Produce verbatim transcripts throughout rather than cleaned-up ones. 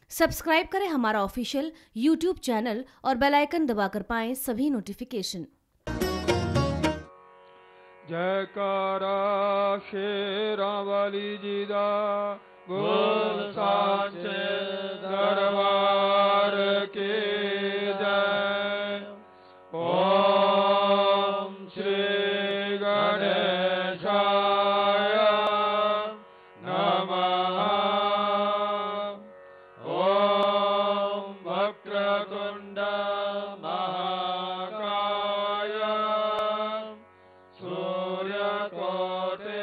Subscribe करें हमारा official YouTube channel और बेल आइकन दबाकर पाएं सभी नोटिफिकेशन। जयकारा शेरावाली जी दा बोल सांचे दरबार के जय। ओम श्री गणेशाय नमः। ओम वक्रतुंड महाकाय सूर्यकोटि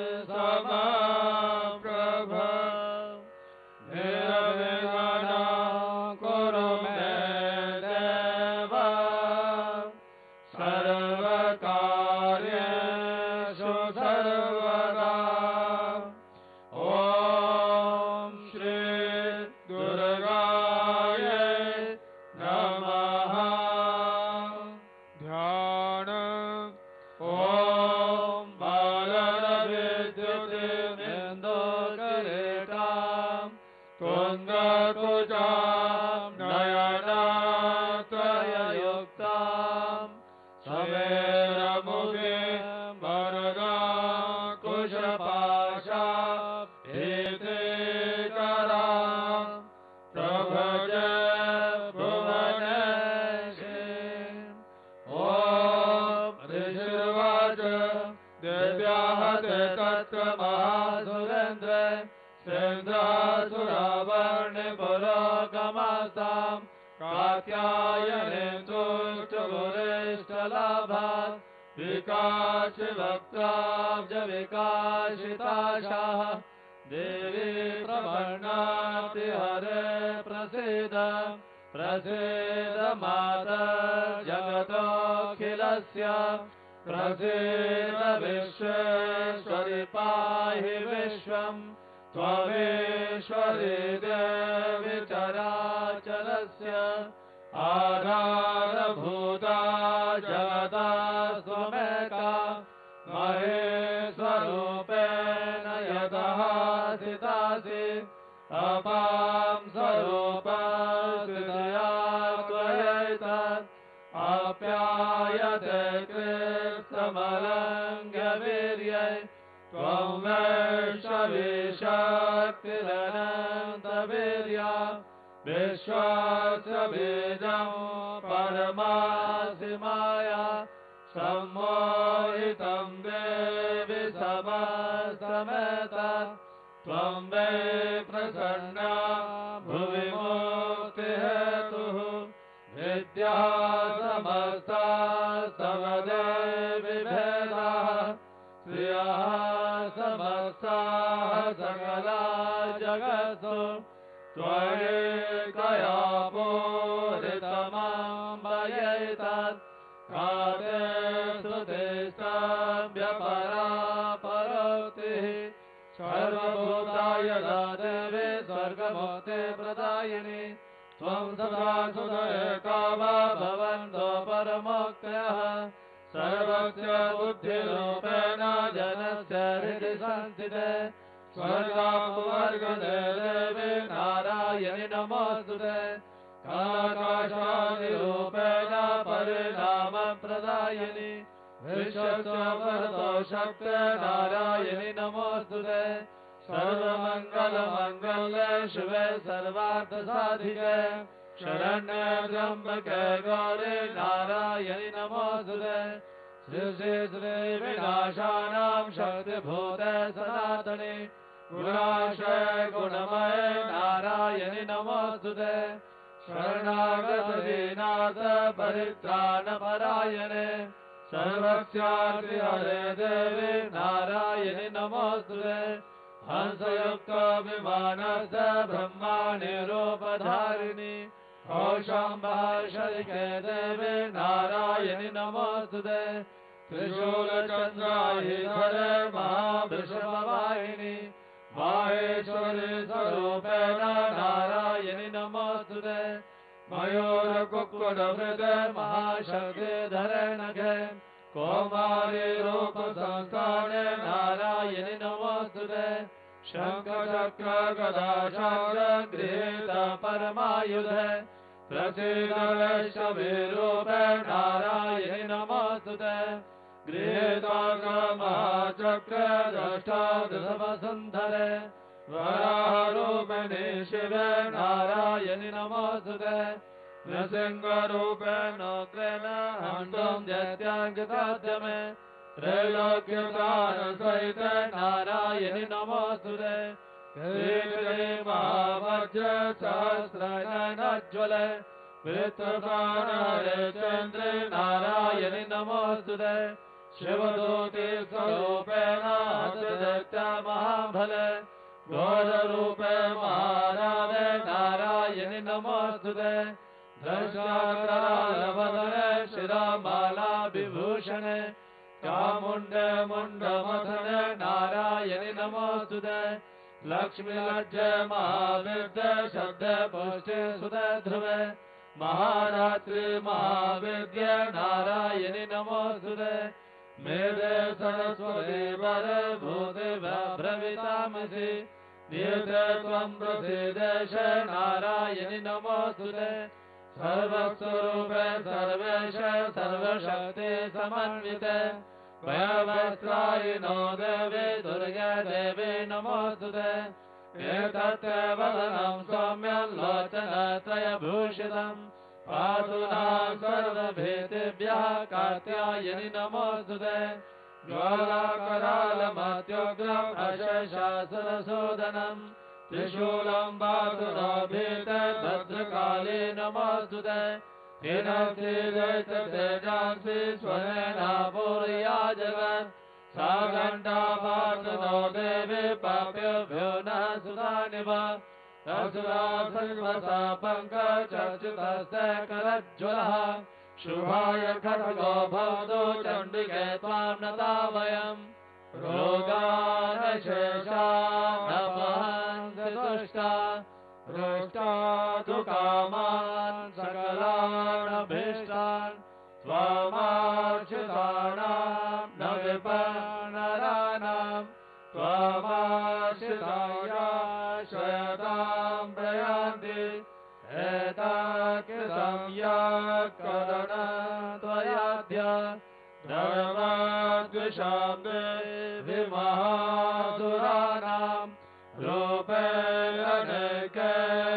समप्रभ निर्विघ्नं कुरु मे देव सर्वकार्येषु सर्वदा। ओम श्री दुर्गाय नमः। ध्यान। ओम बालरविद्युतिमिन्दुकरेटां तुङ्गकुजां नयनत्रययुक्तां समेरमुखीं वरदां कुशपाशाभीतिकरां प्रभज भुवनेशीम्। ओम ऋषिर्वाच देव्याः ते तत्र महासुरेन्द्र सेन्द्रासुरावर्णिपुरोगमस्तां कात्यायनीं तुष्टुगुरिष्टलाभात् विकाशिवक्त्राब्ज विकाशिताशाः देवी प्रपन्नाति हरे प्रसीद प्रसीद माता जगतोऽखिलस्य प्रसीद विश्वेश्वरि पाहि विश्वम् त्वमेश्वरि देवि चराचरस्य आधारभूता जगतस्त्वमेका महेश्वरूपेण यतः स्थितासि अपां स्वरूपस्थितया त्वयैतत् आप्यायते कृत्स्नमलङ्घ्यवीर्यै त्वं वैष्णवी शक्तिरनन्तवीर्या विश्वस्य बीजं परमासि माया सम्मोहितं देवि समस्तमेतत् त्वं वै प्रसन्ना भुवि मुक्तिहेतुः विद्या समस्ता तव देवि भेदाः श्रियः समस्ताः सकला जगत्सु त्वयैकया पूरितमम्बयैतत् काते स्तुतिस्तभ्यपरा परोक्तिः सर्वभूताय देवी स्वर्गमुक्ति प्रदायिनी त्वं सदा सुदयका वा भवन्तो परमोक्तयः सर्वस्य बुद्धिरूपेण जनस्य हृदि संस्थिते स्वर्गापवर्गदे देवी नारायणि नमोऽस्तुते कालाकाशादिरूपेण परिणामप्रदायिनि विश्वस्य वरदो शक्ते नारायणि नमोऽस्तुते सर्वमङ्गलमङ्गल्ये शिवे सर्वार्थसाधिके शरण्ये त्र्यम्बके गौरी नारायणि नमोऽस्तुते श्री श्री श्री विनाशानां शक्तिभूते सनातने गुणाशय गुणमये नारायणि नमोऽस्तुते शरणागतदीनाथ परित्राणपरायणे सर्वस्यार्ति हरे देवी नारायणि नमोऽस्तुते हंसयुक्त विमानस्य ब्रह्माणि रूपधारिणि कौशाम्बशरिके देवी नारायणि नमोऽस्तुते त्रिशूलचन्द्रायुधरे महावृषभवाहिनि माहेश्वरि स्वरूपेण नारायणि नमोऽस्तुते मयूरकुक्कुटभृते महाशक्तिधरे नखे कौमारी रूपसंस्थाने नारायणि नमोऽस्तुते शङ्खचक्रगदाशङ्गृहीत परमायुधे प्रसीद वैष्णवीरूपे नारायणि नमोऽस्तुते गृहीतागमचक्रे द्रष्टादृशवसुन्धरे वराहरूपिणि शिवे नारायणि नमोऽस्तुते नृसिंहरूपेण उग्रेण हन्तुं दैत्याङ्किताद्यमे त्रैलोक्यदानसहिते नारायणि नमोऽस्तुते महावज्र सहस्रनयनज्ज्वले वृत्रपाणहरे चन्द्रे नारायणि नमोऽस्तुते शिवदूते स्वरूपेण हतदैत्य महाबले घोररूपे महारावे नारायणि नमोऽस्तुते दशाकरालवदने शिरोमाला विभूषणे चामुण्डे मुण्डमथने नारायणि नमोऽस्तुते लक्ष्मीलज्जे महाविद्ये शब्दे पुष्टे सुदे ध्रुवे महारात्रि महाविद्ये नारायणि नमोऽस्तुते मेदे सरस्वती वरे भूते भ्रवितामसि नियते त्वं प्रसीदेश नारायणि नमोऽस्तुते सर्वस्वरूपे सर्वेश सर्वशक्ति समन्विते भयवस्त्रायिनो देवी दुर्गे देवी नमोऽस्तुते एतत् वदनं सौम्यं लोचनत्रयभूषितम् पातु नः सर्वभीतिभ्यः कात्यायनि नमोऽस्तुते ज्वालाकरालमत्युग्रम् अशेषासुरसूदनम् त्रिशूलं पातु नो भीते भद्रकाली नमोऽस्तुते तेजांसि स्वरेण पूर्या जगत् सा घण्टा पातु नो देवी पाप्यभ्यो नः सुधानिव असुरा सर्वसा पङ्कजच्युतस्य करज्ज्वलः शुभाय खड्गो भवतु चण्डिके त्वां नता वयम् रोगानशेषानपहन्ति दुष्टा रोष्टा तु कामान् सकलानभीष्टान् त्वामाश्रितानां न विपन्नराणां त्वामाश्रितायाश्रयतां प्रयान्ति एताकृतं यत्करण त्वयाद्य धर्माद्विषां देवि महासुराणां रूपे अनेके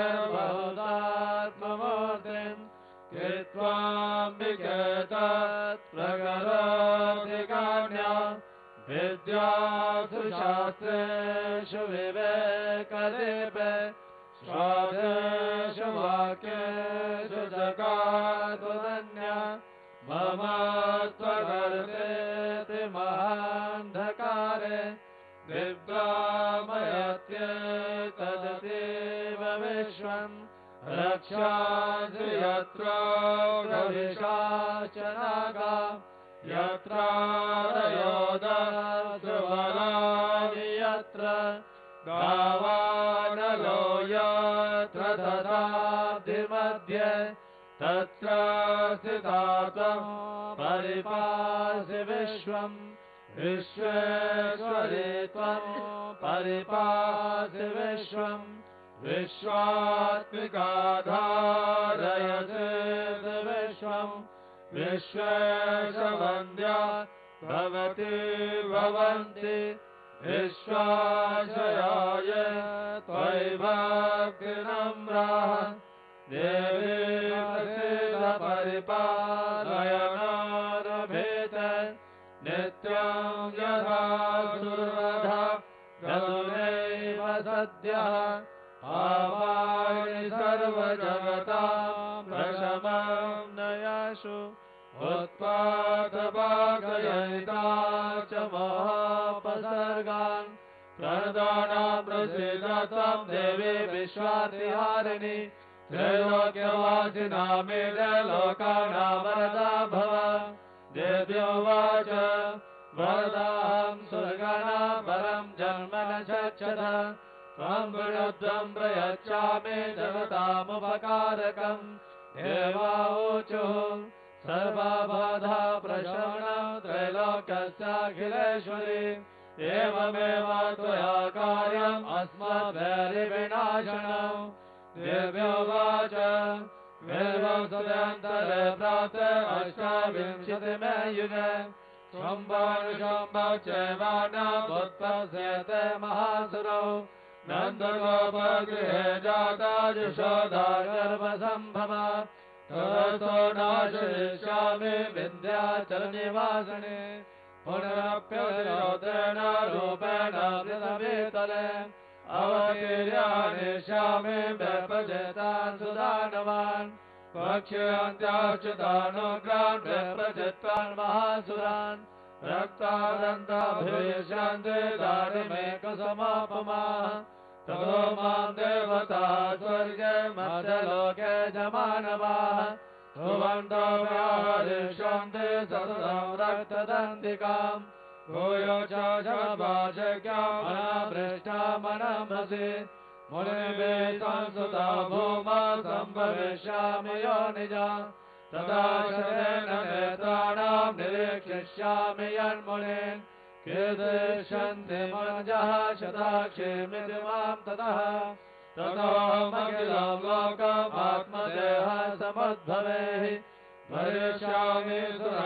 बहुधात्ममूर्तिं कृत्वाम्बिके तत्प्रकरोति काम्या विद्यासु शास्त्रेषु विवेकदीपे स्वादेषु वाक्येषु जगात्वदन्या मम त्वगर्तेति महान्धकारे दिव्यामयत्येतदतीव विश्वम् रक्षांसि यत्र प्रविशाश्च नागा यत्रारयोदस्रुवनानि यत्र गावानलो यत्र ददाब्धिमध्ये तत्र स्थिता त्वं परिपासि विश्वम् विश्वेश्वरी त्वं परिपासि विश्वम् विश्वात्मिका धारयसे विश्वम् विश्वेशवन्द्या भवति भवन्ति विश्वाशयाय त्वयि भक्तिनम्राः देवी प्रसीद परिपालयनारभेत नित्यं यथा सुरधा गतुनैव सद्यः आवाणि सर्वजगतां प्रशमं नयाशु उत्पातभागयिता च मोहोपसर्गान् प्रणदाना प्रसीद त्वं देवी विश्वातिहारिणि त्रैलोक्यवासिनामेव लोकानां वरदा भव देव्योवाच वरदाहं स्वर्गाणां परं जन्म न शक्ष्यथ त्वं गुणद्वं प्रयच्छामि जगतामुपकारकम् देवाऊचुः सर्वबाधा प्रशमनं त्रैलोक्यस्याखिलेश्वरी एवमेव त्वया कार्यम् अस्मद्वैरिविनाशनम् देव्योवाच वेदं सदन्तरे प्राप्ते अष्टाविंशतिमे युगे शम्भोनुशम्भश्चैवान्यमुत्पद्यते महासुरौ नन्दगोपगृहे जाता यशोदा गर्भसम्भवा तदर्थो नाशयिष्यामि विन्ध्याचलनिवासिने पुनरप्यतिरोधेन रूपेण वृतवेतले अवतीर्यानिष्यामि व्यप्रजतान् सुदानवान् पक्ष्यन्त्याच्युतानुग्रान् व्यप्रजत्वान् महासुरान् रक्तादन्ता भविष्यन्ति दारिमेकसमापमाः ततो मां देवता स्वर्गे मध्यलोके जमानवाः ध्रुवन्तो व्याहरिष्यन्ति सततं रक्तदन्तिकाम् भूयो च शमभाषक्याम् अनापृष्टामनमसि मुनिभिः संसुता भूमा सम्भविष्यामि योनिजा तदा शतेन नेत्राणां निरीक्षिष्यामि यन्मुनीन् कीदृशन्ति मनुजः शताक्षेमिति मां ततः ततोऽहमखिलं लोकम् आत्मदेहः समुद्भवेः भरिष्यामि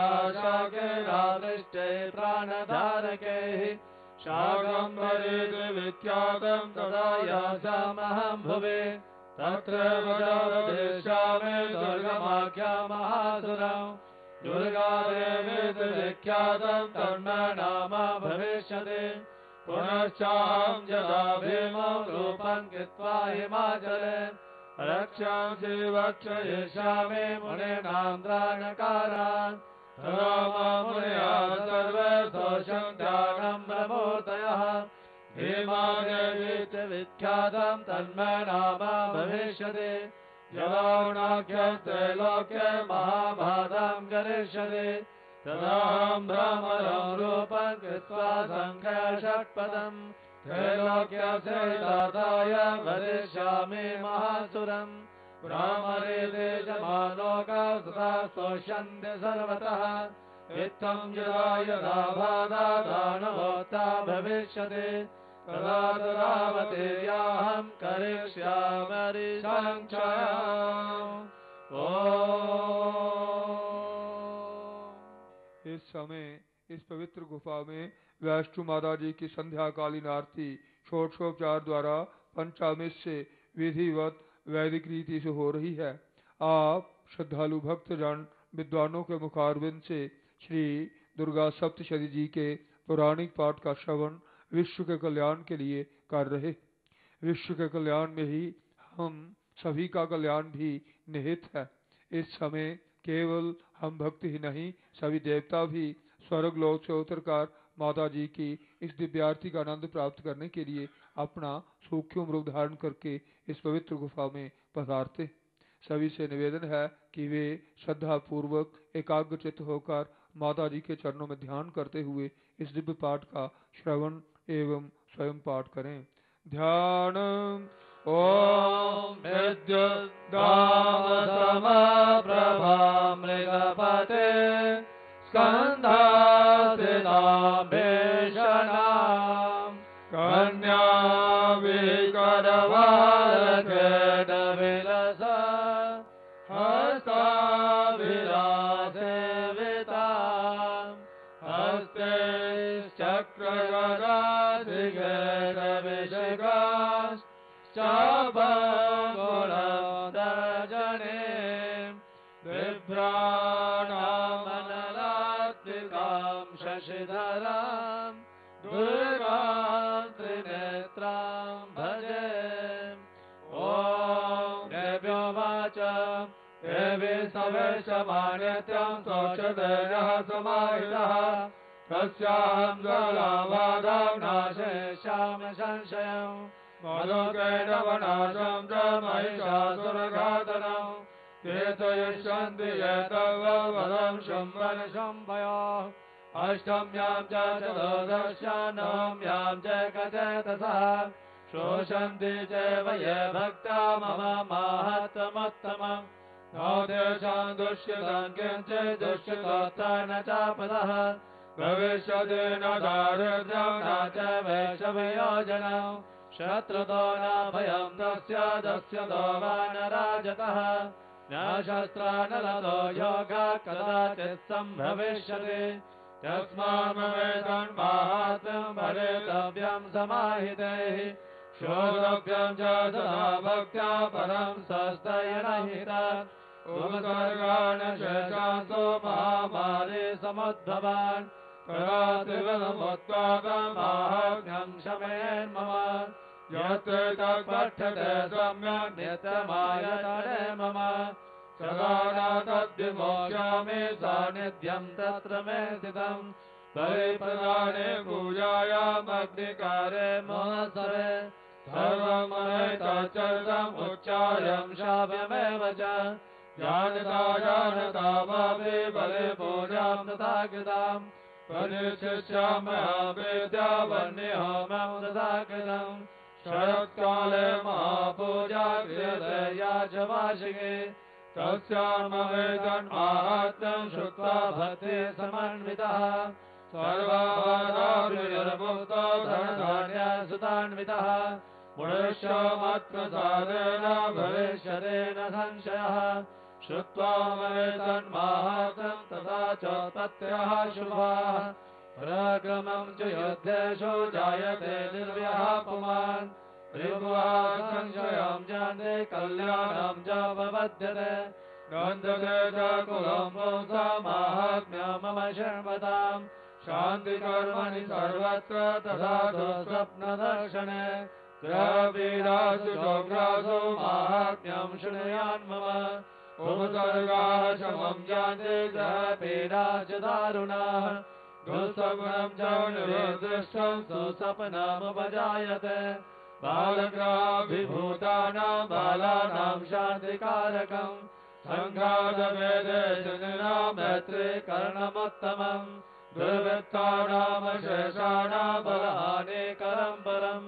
सुराशाकैरादृष्टैः प्राणधारकैः शाकम्भरीति विख्यातं तदा यासामहं भुवि तत्रैव वदिष्यामि दुर्गमाख्यां महासुरम् दुर्गादेवीति विख्यातं तन्मे नाम भविष्यति पुनश्चाहं यदा भीमं रूपं कृत्वा हिमाचले रक्षांसि वक्षयिष्यामि मुनीनां त्राणकारान् तदा मां मुनयः सर्वे स्तोषन्त्यानं ब्रह्मूर्तयः भीमादेवीति विख्यातं तन्मे नाम भविष्यति यदाख्यस्ते लोके महाभारतं करिष्यति तदाहं भ्रमरं रूपं कृत्वा सङ्ख्याषट्पदम् त्रैलोक्यसहिताय वदिष्यामि महासुरम् भ्रामरेते जमालोका सदा स्तोष्यन्ति सर्वतः इत्थं यदा यदा बाधा दानवोत्था भविष्यति तदा तदावतीर्याहं करिष्यामि संक्षयम्। इस समय इस पवित्र गुफा में वैष्णु माता जी की संध्याकालीन आरती षोडशोपचार द्वारा पंचामृत से विधिवत वैदिक रीति से हो रही है। आप श्रद्धालु भक्तजन विद्वानों के मुखारविंद से श्री दुर्गा सप्तशती जी के पौराणिक पाठ का श्रवण विश्व के कल्याण के लिए कर रहे। विश्व के कल्याण में ही हम सभी का कल्याण भी निहित है। इस समय केवल हम भक्त ही नहीं, सभी देवता भी स्वर्ग लोक से उतरकर माता जी की इस दिव्य आरती का आनंद प्राप्त करने के लिए अपना सूक्ष्म रूप धारण करके इस पवित्र गुफा में पधारते। सभी से निवेदन है कि वे श्रद्धा पूर्वक एकाग्रचित्त होकर माता जी के चरणों में ध्यान करते हुए इस दिव्य पाठ का श्रवण एवं स्वयं पाठ करें। ध्यान ओम विद्युद्दामसमप्रभामृगपते स्कन्धासिनाभीषणां कन्या विकरवालकेटविलस हस्ताभिलासेवितां हस्ते चक्रगदाधिगरविशिखाश्चाभङ्गुलदर्जने बिभ्राणामनलात्मिकां शशिधरां दुर्गां त्रिनेत्रां भजे। ॐ देव्योवाच देवी सवेशमान्यत्यं स्वच्छतेजः समाहितः तस्याहं ज्वलाबाधां नाशयिष्यामि संशयम् मधुकैटवनाशं च महिषासुरघातनम् कीर्तयिष्यन्ति ये तव वदं शुम्भनिशुम्भयोः अष्टम्यां च चतुर्दश्यां नवम्यां च कचेतसः शोषन्ति चैव ये भक्ता मम माहात्म्योत्तमम् नो तेषां दुष्कृतं किञ्चित् दुष्कृतोत्तर न चापदः भविष्यति न दारिद्र्यं न च वैषम्ययोजनं शत्रुतो न भयं तस्य दस्यतो वा न राजतः न शस्त्रा न लतो योगः कदाचित् सम्भविष्यति तस्मान्ममेतन् माहात्म्यं भरेतव्यं समाहितैः श्रोतव्यं च सदा भक्त्या परं सस्तयनहितात् उपसर्गान् शेषान्तो महामारे समुद्भवान् तदात्रिवदमुत्पादं माहात्म्यं शमेन्मम यत्र तत्पठ्यते सम्यक् नित्यमायतने मम सदा न तद्विमोक्ष्यामि सान्निध्यं तत्र मे स्थितम् परिप्रदाने पूजायाम् अग्निकारे महोत्सवे सर्वमनैतच्चरितम् उच्चार्यं श्राव्यमेव च जानता जानता भावे बले पूजां तथा कृताम् परिशिष्याम्यहं वेद्या वह्निहोमं तथा कृतम् शरत्काले महापूजा क्रियते या च वार्षिके तस्यान्मवेदन्माहात्म्यं श्रुत्वा भक्ति समन्वितः सर्वाभाराभिर्मुक्तो धनधान्यसुतान्वितः पुरुषो मत्प्रसादेन भविष्यते न संशयः श्रुत्वा मवेदन्माहात्म्यं तथा चोत्पत्त्यः शुभाः पराक्रमं च युद्धेषु जायते निर्व्यः पुमान् त्रिभुवः संशयं जाने कल्याणं च उपपद्यते नन्दते च कुलं पुंसामाहात्म्यं मम शृण्वताम् शान्तिकर्मणि सर्वत्र तथा दुःस्वप्नदर्शने ग्रहपीडासु शोग्रासु माहात्म्यं शृणुयान् मम उपसर्गाः शमं जाने ग्रहपीडा च दारुणाः दुःस्वप्नं च निवेदृष्टं सुसपनमुपजायते बालग्राभिभूतानां बालानां शान्तिकारकम् सङ्घातवेदे जनिनां मैत्रे कर्णमुत्तमम् दुर्वृत्तानां शेषाणां बलहानिकरं परम्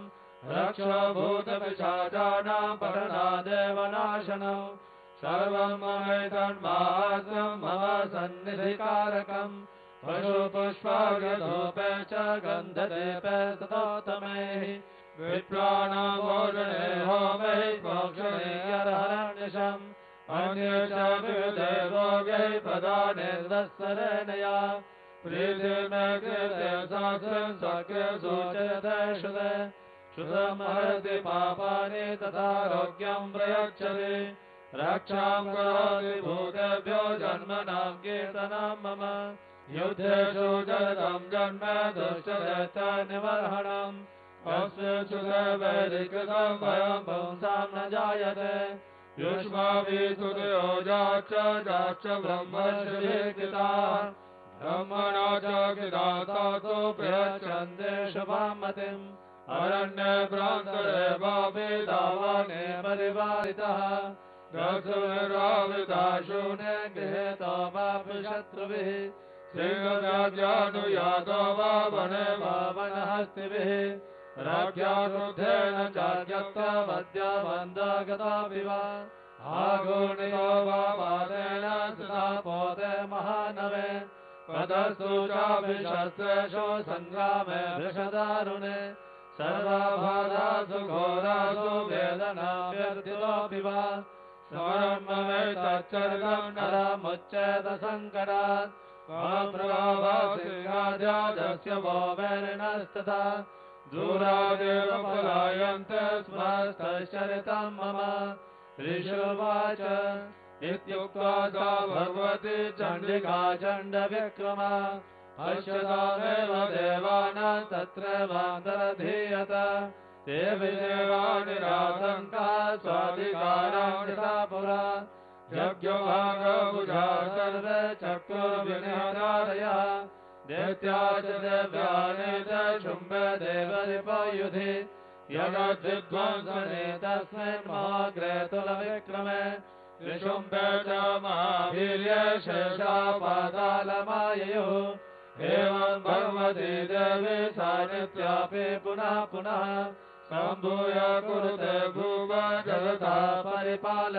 रक्षभूतपिशाचानां पठनादेव नाशनम् सर्वं ममेतन्माहात्म्यं मम सन्निधिकारकम् पशुपुष्पार्घ्यधूपे च गन्धदीपे ततोत्तमैः विप्राणां भोजने होमे मोक्षणे यरहरण्यशम् अन्ये च विविधे भोगैः प्रदानेर्दस्सरेण या प्रीतिर्मे कृते शास्त्रं स्वके सूचयते श्रुते श्रुतं हरति पापानि तथारोग्यं प्रयच्छति रक्षां करोति भूतेभ्यो जन्मनां कीर्तनं मम युद्धेषु जरतं जन्म दुष्टदैत्यनिबर्हणम् अस्मिन् वैदिकृतं भयं पुंसां न जायते युष्माभिस्तुतो जाच्च जाच्च ब्रह्मर्षिभिः कृताः ब्रह्मणा च कृता तातो प्रयच्छन्ते शुभां मतिम् अरण्ये प्रान्तरे वापि दावाने परिवारितः दशनिर्वाविता शून्ये गृहीतो वापि शत्रुभिः सिंहव्याज्यानुयातो वा वने वा वनहस्तिभिः राज्ञाक्रुद्धेन चार्यक्तमद्यावन्दगतापि वा आगूर्णितो वा पादेन सदा पोते महानवे पदस्तु चाभिशस्त्रेषु सङ्ग्रामे वृषदारुणे सर्वाबाधासु घोरासु वेदना व्यर्थितोऽपि वा स्मरन्ममेतच्चरितं नरमुच्चेत सङ्कटात् महाप्रभासिंहाद्यादस्य वो वैरिणस्तथा दूरादेव पलायन्ते स्मस्तश्चरितं मम ऋषुवाच इत्युक्त्वा सा भगवती चण्डिका चण्डविक्रमा पश्यतामेव देवानां तत्रैवान्तरधीयत देवी देवानि रासङ्काः स्वाधिकारां यथा पुरा यज्ञभागभुजा सर्वे चक्षुर्विनिहतारयः दैत्या च देव्यानि च शुम्भे देवरिपयुधि यगद्विध्वंसने तस्मिन् महाग्रे तुलविक्रमे ऋषुम्भे च महावीर्ये शेषा पातालमाययुः एवं भगवती देवी सा नित्यापि पुनः पुनः सम्भूय कुरुते भुव जगता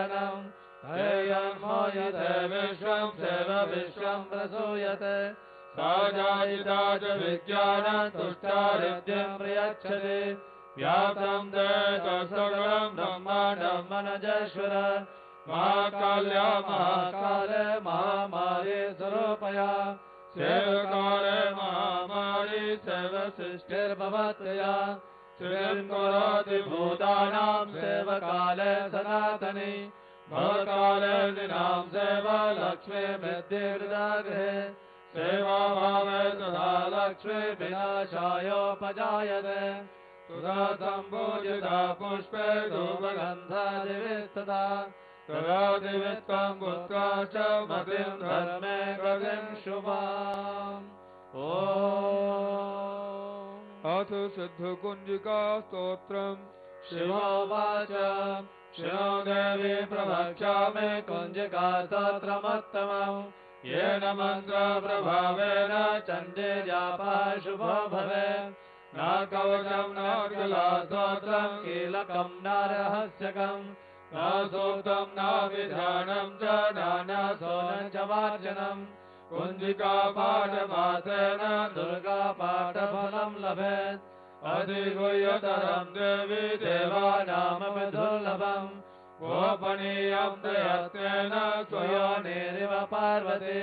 परिपालनम् हेयं मोयते विश्वं सेव विश्वं प्रसूयते साजायिता च विज्ञानं तुष्टारिद्धिं प्रयच्छति व्याप्तं सकलं ब्रह्माण्डं मनजेश्वर महाकाल्या महाकाले महामारी स्वरूपया सेवकाले महामारी सेवसृष्टिर्भवत्यया श्रीं करोति भूतानां सेवकाले सनातनी भवकाले दिनां सेवा लक्ष्मी वृद्धिर्दागृहे सेवा भावे तथा लक्ष्मी विनाशायोपजायते तदा सम्पूजिता पुष्पे धूपगन्धादिविस्तदा तदा दिवित्तं पुत्रा च मतिं धर्मे गतिं शुभाम् ॐ अथ सिद्धकुञ्जिका स्तोत्रम् शिवोवाच शिवो देवी प्रवक्ष्यामि कुञ्जिका स्तोत्रमुत्तमम् येन मन्त्रप्रभावेन चण्डे जापः शुभो भवेत् न कवचं न कलास्तोत्रं कीलकं न रहस्यकं न सूक्तं न विधानं च नानासोनं च वाचनं कुञ्जिका पाठमासेन दुर्गा पाठफलं लभेत् अधिगुह्यतरं देवी देवानामपि दुर्लभम् गोपनीयं प्रयत्नेन स्वयोनिरिव पार्वती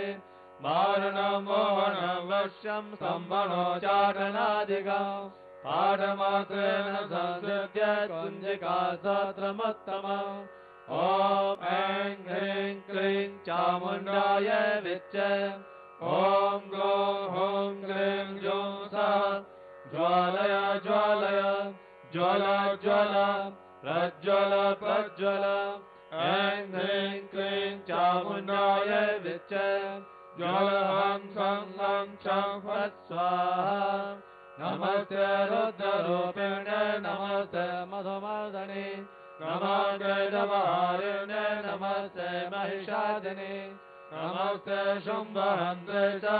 मारणं मोहनं वश्यं स्तम्भनो चाटनादिकम् पाठमात्रेण संसिद्ध्य कुञ्जिका स्तोत्रमुत्तमम् ॐ ऐं ह्रीं क्लीं चामुण्डाय विच्चे ॐ ग्लौं हौं क्लीं जूं सः ज्वालय ज्वालय ज्वल ज्वल प्रज्वल प्रज्वल ऐं ह्रीं क्लीं चामुण्डाय विच्चे ज्वल हं सं हं छं फट् स्वाहा नमस्ते रुद्ररूपिणे नमस्ते मधुमर्दने नमस्ते जवाहरिणे नमस्ते महिषादिने नमस्ते शुम्भहन्त्रे च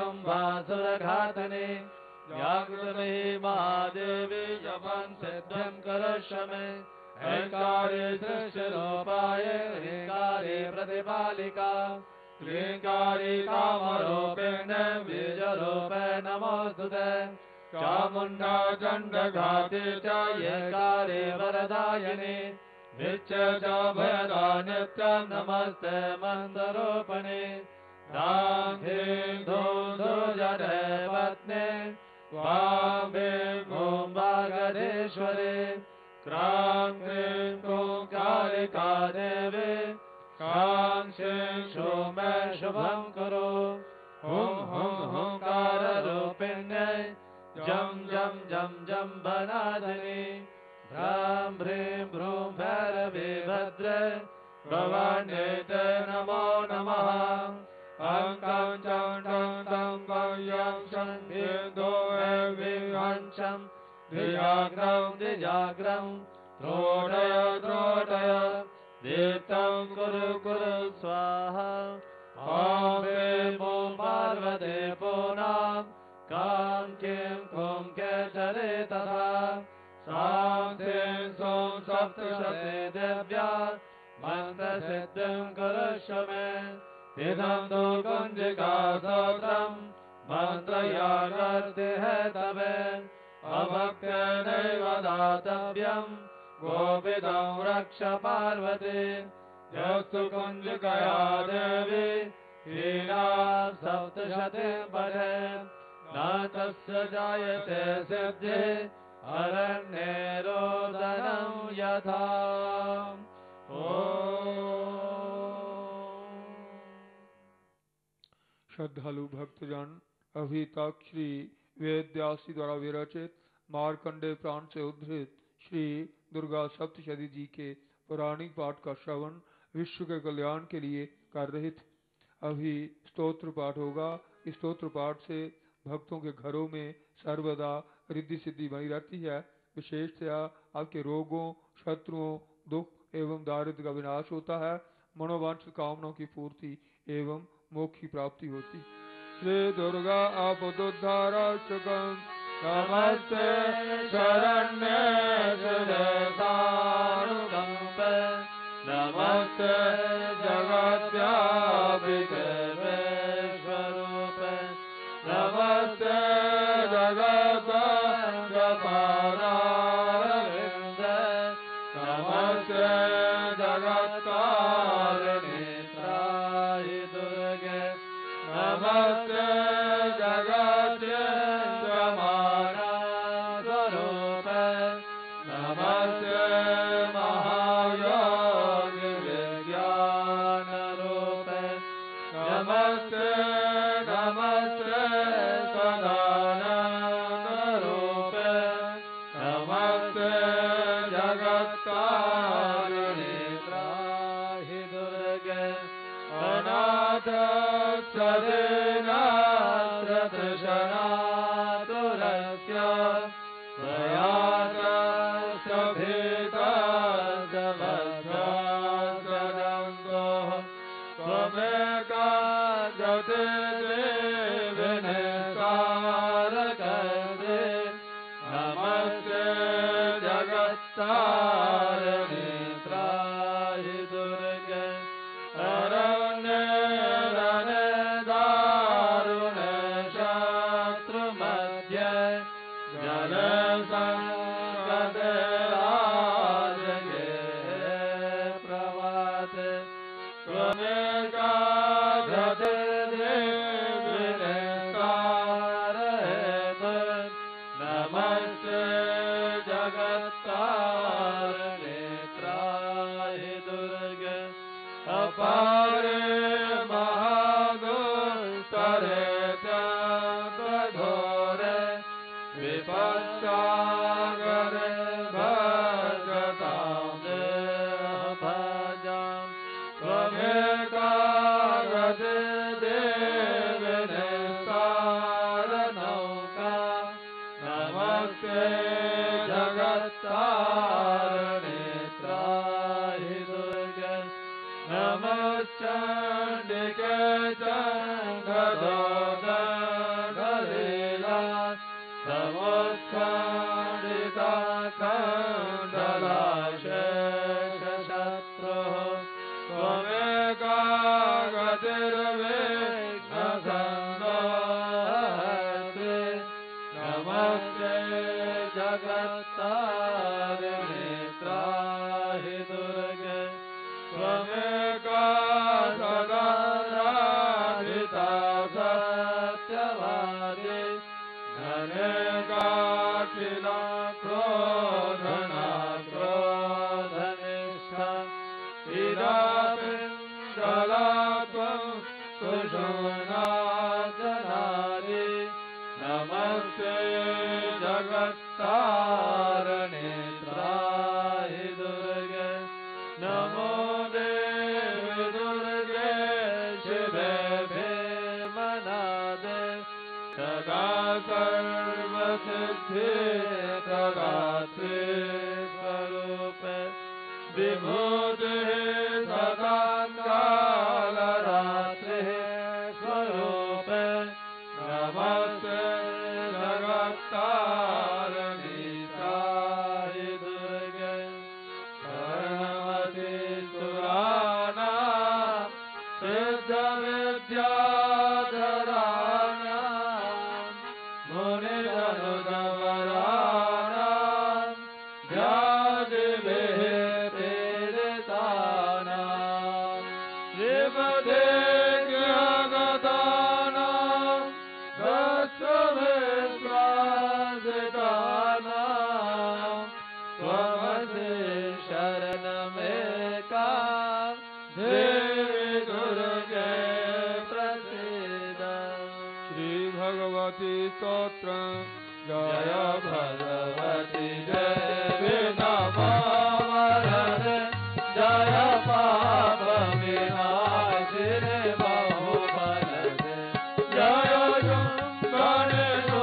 निशुम्भासुरघातने जागृते महादेवी जपं सिद्धिं करोष्य मे ऐकारे सृष्टिरूपाय ह्रीकारे प्रतिपालिका क्लींकारे कामरूपेण बीजरूपे नमोस्तुते चामुण्डा चण्डघाते च ऐकारे वरदायिने विच्चे च भयदा नित्यं नमस्ते मन्दरूपिणे तां ह्रीं धूं धूजटे पत्ने त्वां भीं भूं वागधेश्वरे क्रां क्रीं क्रूं कालिका देवी कां क्षीं क्षूं मे शुभं कुरु हुं हुं हुंकाररूपिण्यै जं जं जं जं भनादिनी भ्रां भ्रीं भ्रूं भैरवी भद्रे भवान्यै ते नमो नमः अङ्कं चं टं तं पयं शं भेदो विहंसं द्विजाग्रं द्विजाग्रं त्रोटय त्रोटय दीप्तं कुरु कुरु स्वाहा ॐ ह्रीं ॐ पार्वते पूनां कां किं कुं केचरे तथा सां ह्रीं सौं सप्तशते देव्या मन्त्रसिद्धिं करोष्य मे इदं तु कुञ्जिका स्तोत्रं मन्त्रयागर्ति हेतवे अभक्तेनैव दातव्यं गोविदं रक्ष पार्वती यस्तु कुञ्जिकया देवी हीना सप्तशतीं पठेत् न तस्य जायते सिद्धिः अरण्ये रोदनं यथा श्रद्धालु भक्तजन अभी तक श्री वेदव्यासी द्वारा विरचित मार्कंडेय पुराण से उद्धृत श्री दुर्गा सप्तशती जी के पौराणिक पाठ का श्रवण विश्व के कल्याण के लिए कर रहे थे। अभी स्तोत्र पाठ होगा। इस स्तोत्र पाठ से भक्तों के घरों में सर्वदा रिद्धि सिद्धि बनी रहती है। विशेषतया आपके रोगों, शत्रुओं, दुख एवं दारिद्र्य का विनाश होता है। मनोवांछित कामनाओं की पूर्ति एवं मोक्ष की प्राप्ति होती। श्री दुर्गा आपदुद्धारक्षकं नमस्ते शरण्ये सुरसानुकंपे नमस्ते जगद्व्यापिके विश्वरूपे नमस्ते जगत्य समान स्वरूप नमस्ते महायोग विज्ञान रूप नमस्ते नमस्ते सदानंद रूप नमस्ते जगत्तारिणी त्राहि दुर्गे अनाथ सदेनात्रतशनातुरस्य प्रयाता सभेता जमध्यासदन्तो त्वमेका गते देविने तारकते नमस्ते जगत्तारिणी त्राहि दुर्गे अरण्ये रणे दारुणे शत्रुमध्ये जले संकटे राजगे प्रभाते त्वमेका गते देविने तारयते नमस्ते जगत्तारिणी त्राहि दुर्गे अपारे महागोस्तरे त्यागधोरे विपत्सागरे भजतां देहभजां त्वमेका गते देविने तारनौका नमस्ते जगत्तारिणी त्राहि दुर्गे नमश्चण्डिके चण्डदोदलीला समुत्खण्डिता खण्डलाशेषशत्रुः त्वमेका गतिर्विघ्नसन्दोहस्ते नमस्ते जगत्तारिणी त्राहि दुर्गे त्वमेका सदा राधिता सत्यवादी धनेकाखिला क्रोधना क्रोधनिष्ठा इदा पिङ्गला त्वं सुषुम्ना जनादि नमस्ते जगत्तारिणी त्राहि दुर्गे नमो देवी दुर्गे शिवे भीमनादे सदा सर्वसिद्धि प्रदात्री स्वरूपे विभूतिः सदा कालरात्रिः स्वरूपे नमस्ते जगत्तारिणी त्राहि दुर्गे शरणमति सुराणां सिद्धविद्याधराणां मुनिजनुगवराणां व्याधिभिः पीडितानां श्रीमदेज्ञगतानां दस्वविश्वासितानां त्वमसि शरणमेका देवी दुर्गे प्रसीद श्री भगवती स्तोत्र जय भगवती देवी नमो वरदे जय पाप विनाशिने बहुबलदे जय गणेशो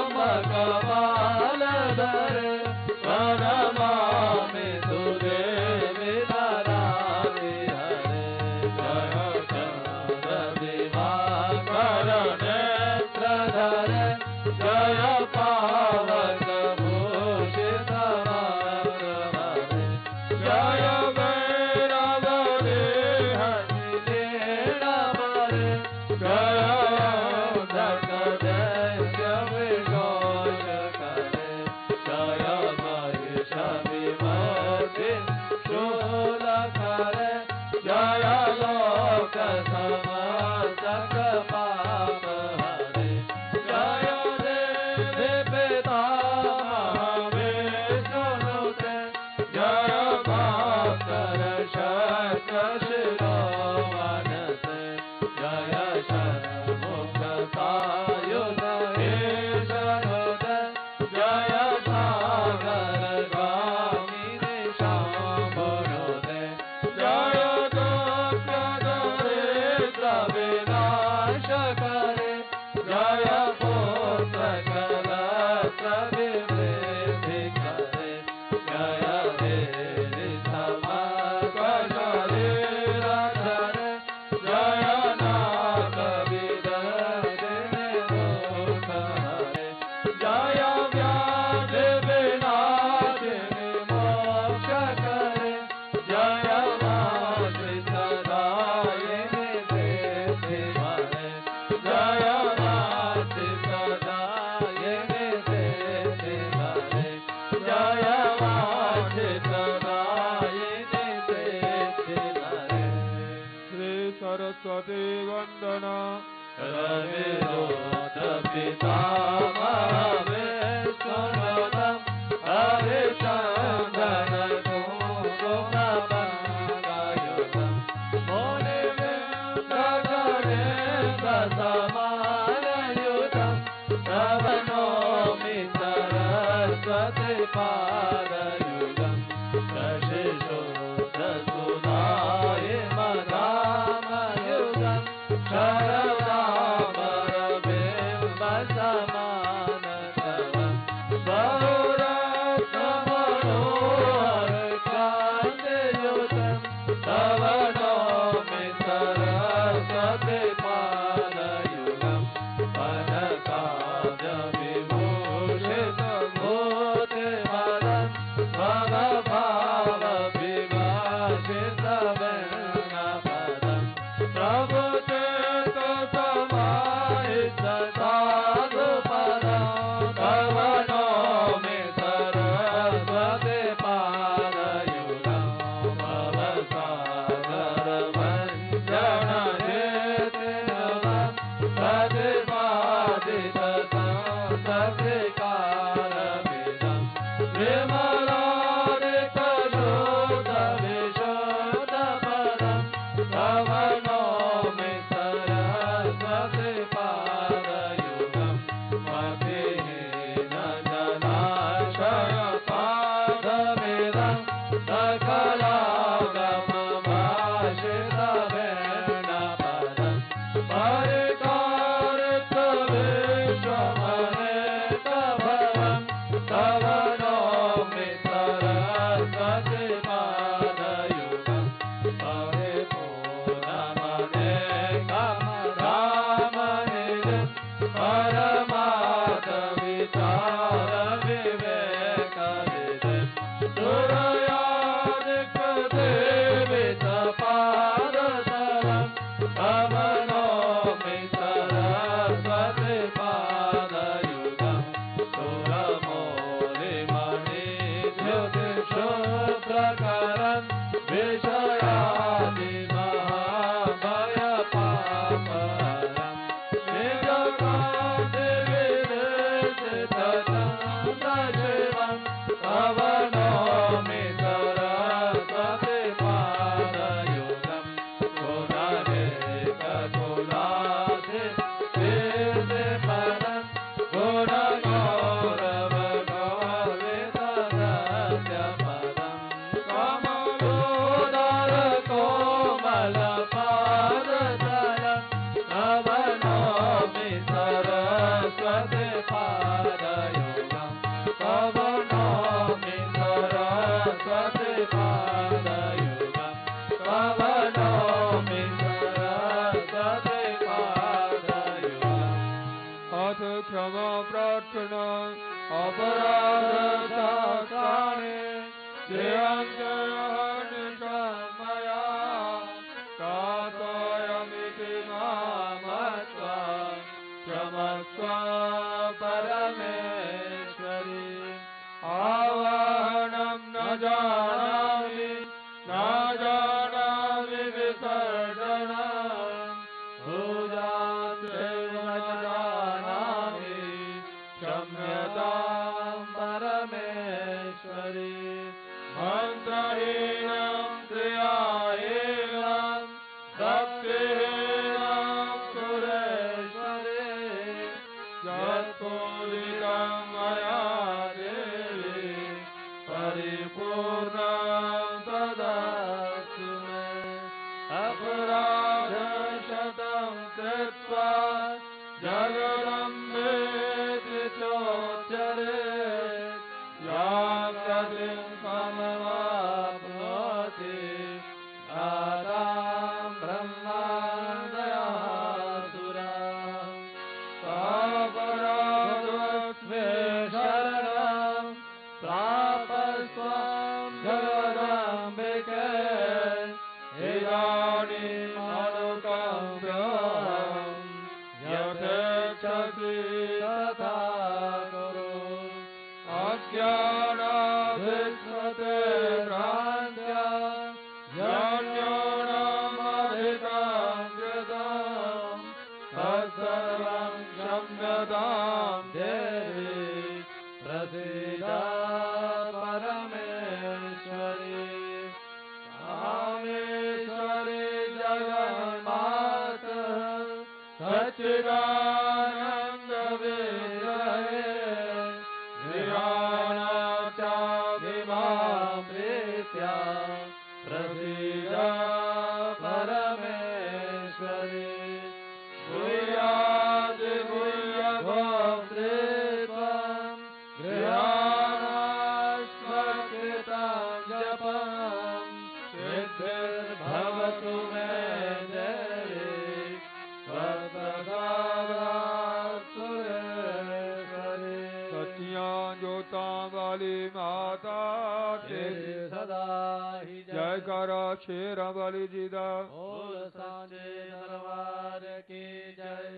मकवालधरे प्रणमामि सुदेवी नरारि हरे जय चन्द्र दिवाकर नेत्रधरे जय पावक भूषित मातृभरे जय भैरव देहनि सरस्वती वंदना मंत्रहीनं क्रियाये अपराधशतं कृत्वा जगदम्बेति चोच्चरेत् या गतिं समवाप्नोति तां ब्रह्मां दयासुरा सापराधस्मे शरणं प्रापस्त्वं जगदम्बिके इदानीमनुकम्प्यहं यथेच्छसि तथा कुरु अज्ञानाभिस्मृते भ्रान्त्या यन्योनमधिकं कृतं तत्सर्वं क्षम्यतां देवी प्रसीद परमेश्वरी कामेश्वरी जगन्मातः सच्चिदानन्दविग्रहे ध्यानाचाभिमां प्रीत्या प्रसीद परमेश्वरी भूयादिभूयभोक्तृत्वं गृहाणास्मकृतं जपं सिद्धिर्भवतु मे देवी सर्वदासुरेश्वरी सत्यां ज्योतां वाली माता तेरी सदा ही जयकारा शेरा वाली जी दा बोल सांचे दरबार की जय।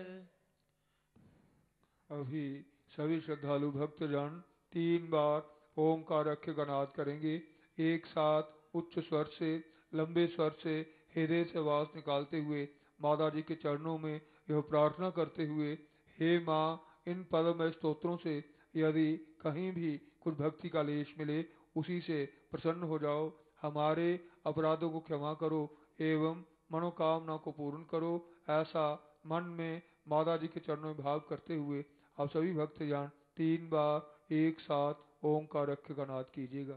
अभी सभी श्रद्धालु भक्तजन तीन बार ओंकार अक्षर का नाद करेंगे। एक साथ उच्च स्वर से लंबे स्वर से हृदय से आवाज निकालते हुए माता जी के चरणों में यह प्रार्थना करते हुए, हे माँ, इन पदमय स्तोत्रों से यदि कहीं भी कुछ भक्ति का लेश मिले उसी से प्रसन्न हो जाओ, हमारे अपराधों को क्षमा करो एवं मनोकामना को पूर्ण करो। ऐसा मन में माता जी के चरणों में भाव करते हुए आप सभी भक्तजन तीन बार एक साथ ओंकार अक्षर का नाद कीजिएगा।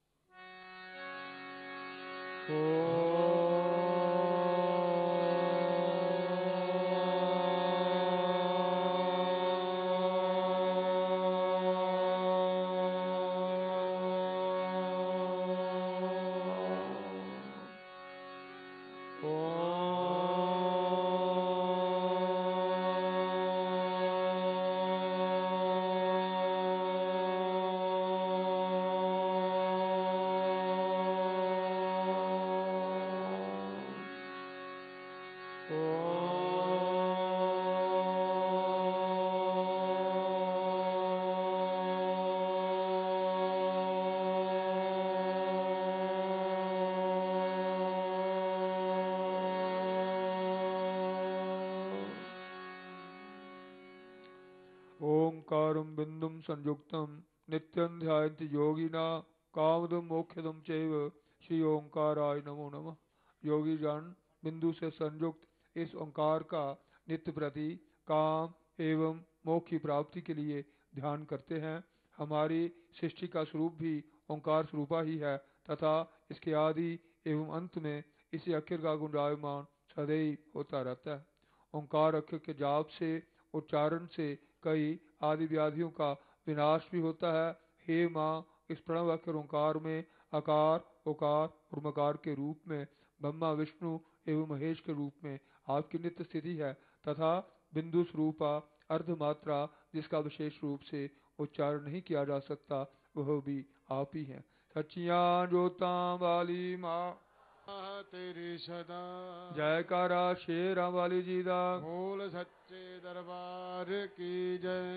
ओंकारं बिंदुं संयुक्तं नित्यं ध्यायन्ति योगिना कामदं मोक्षदं चैव श्री ओंकाराय नमो नमः। योगी जन बिंदु से संयुक्त इस ओंकार का नित्य प्रति काम एवं मोक्ष की प्राप्ति के लिए ध्यान करते हैं। हमारी सृष्टि का स्वरूप भी ओंकार स्वरूपा ही है तथा इसके आदि एवं अंत में इसी अक्षर का गुंजायमान सदैव होता रहता है। ओंकार अक्षर के जाप से उच्चारण से कई आदि व्याधियों का विनाश भी होता है। हे माँ, इस प्रणव अक्षर ओंकार में आकार, उकार और मकार के रूप में ब्रह्मा, विष्णु एवं महेश के रूप में आपकी नित्य स्थिति है तथा बिंदु स्वरूपा अर्धमात्रा जिसका विशेष रूप से उच्चारण नहीं किया जा सकता वह भी आप ही हैं। सच्चियां ज्योतां वाली माँ तेरी सदा जयकारा शेरा वाली जी दा बोल सच्चे दरबार की जय।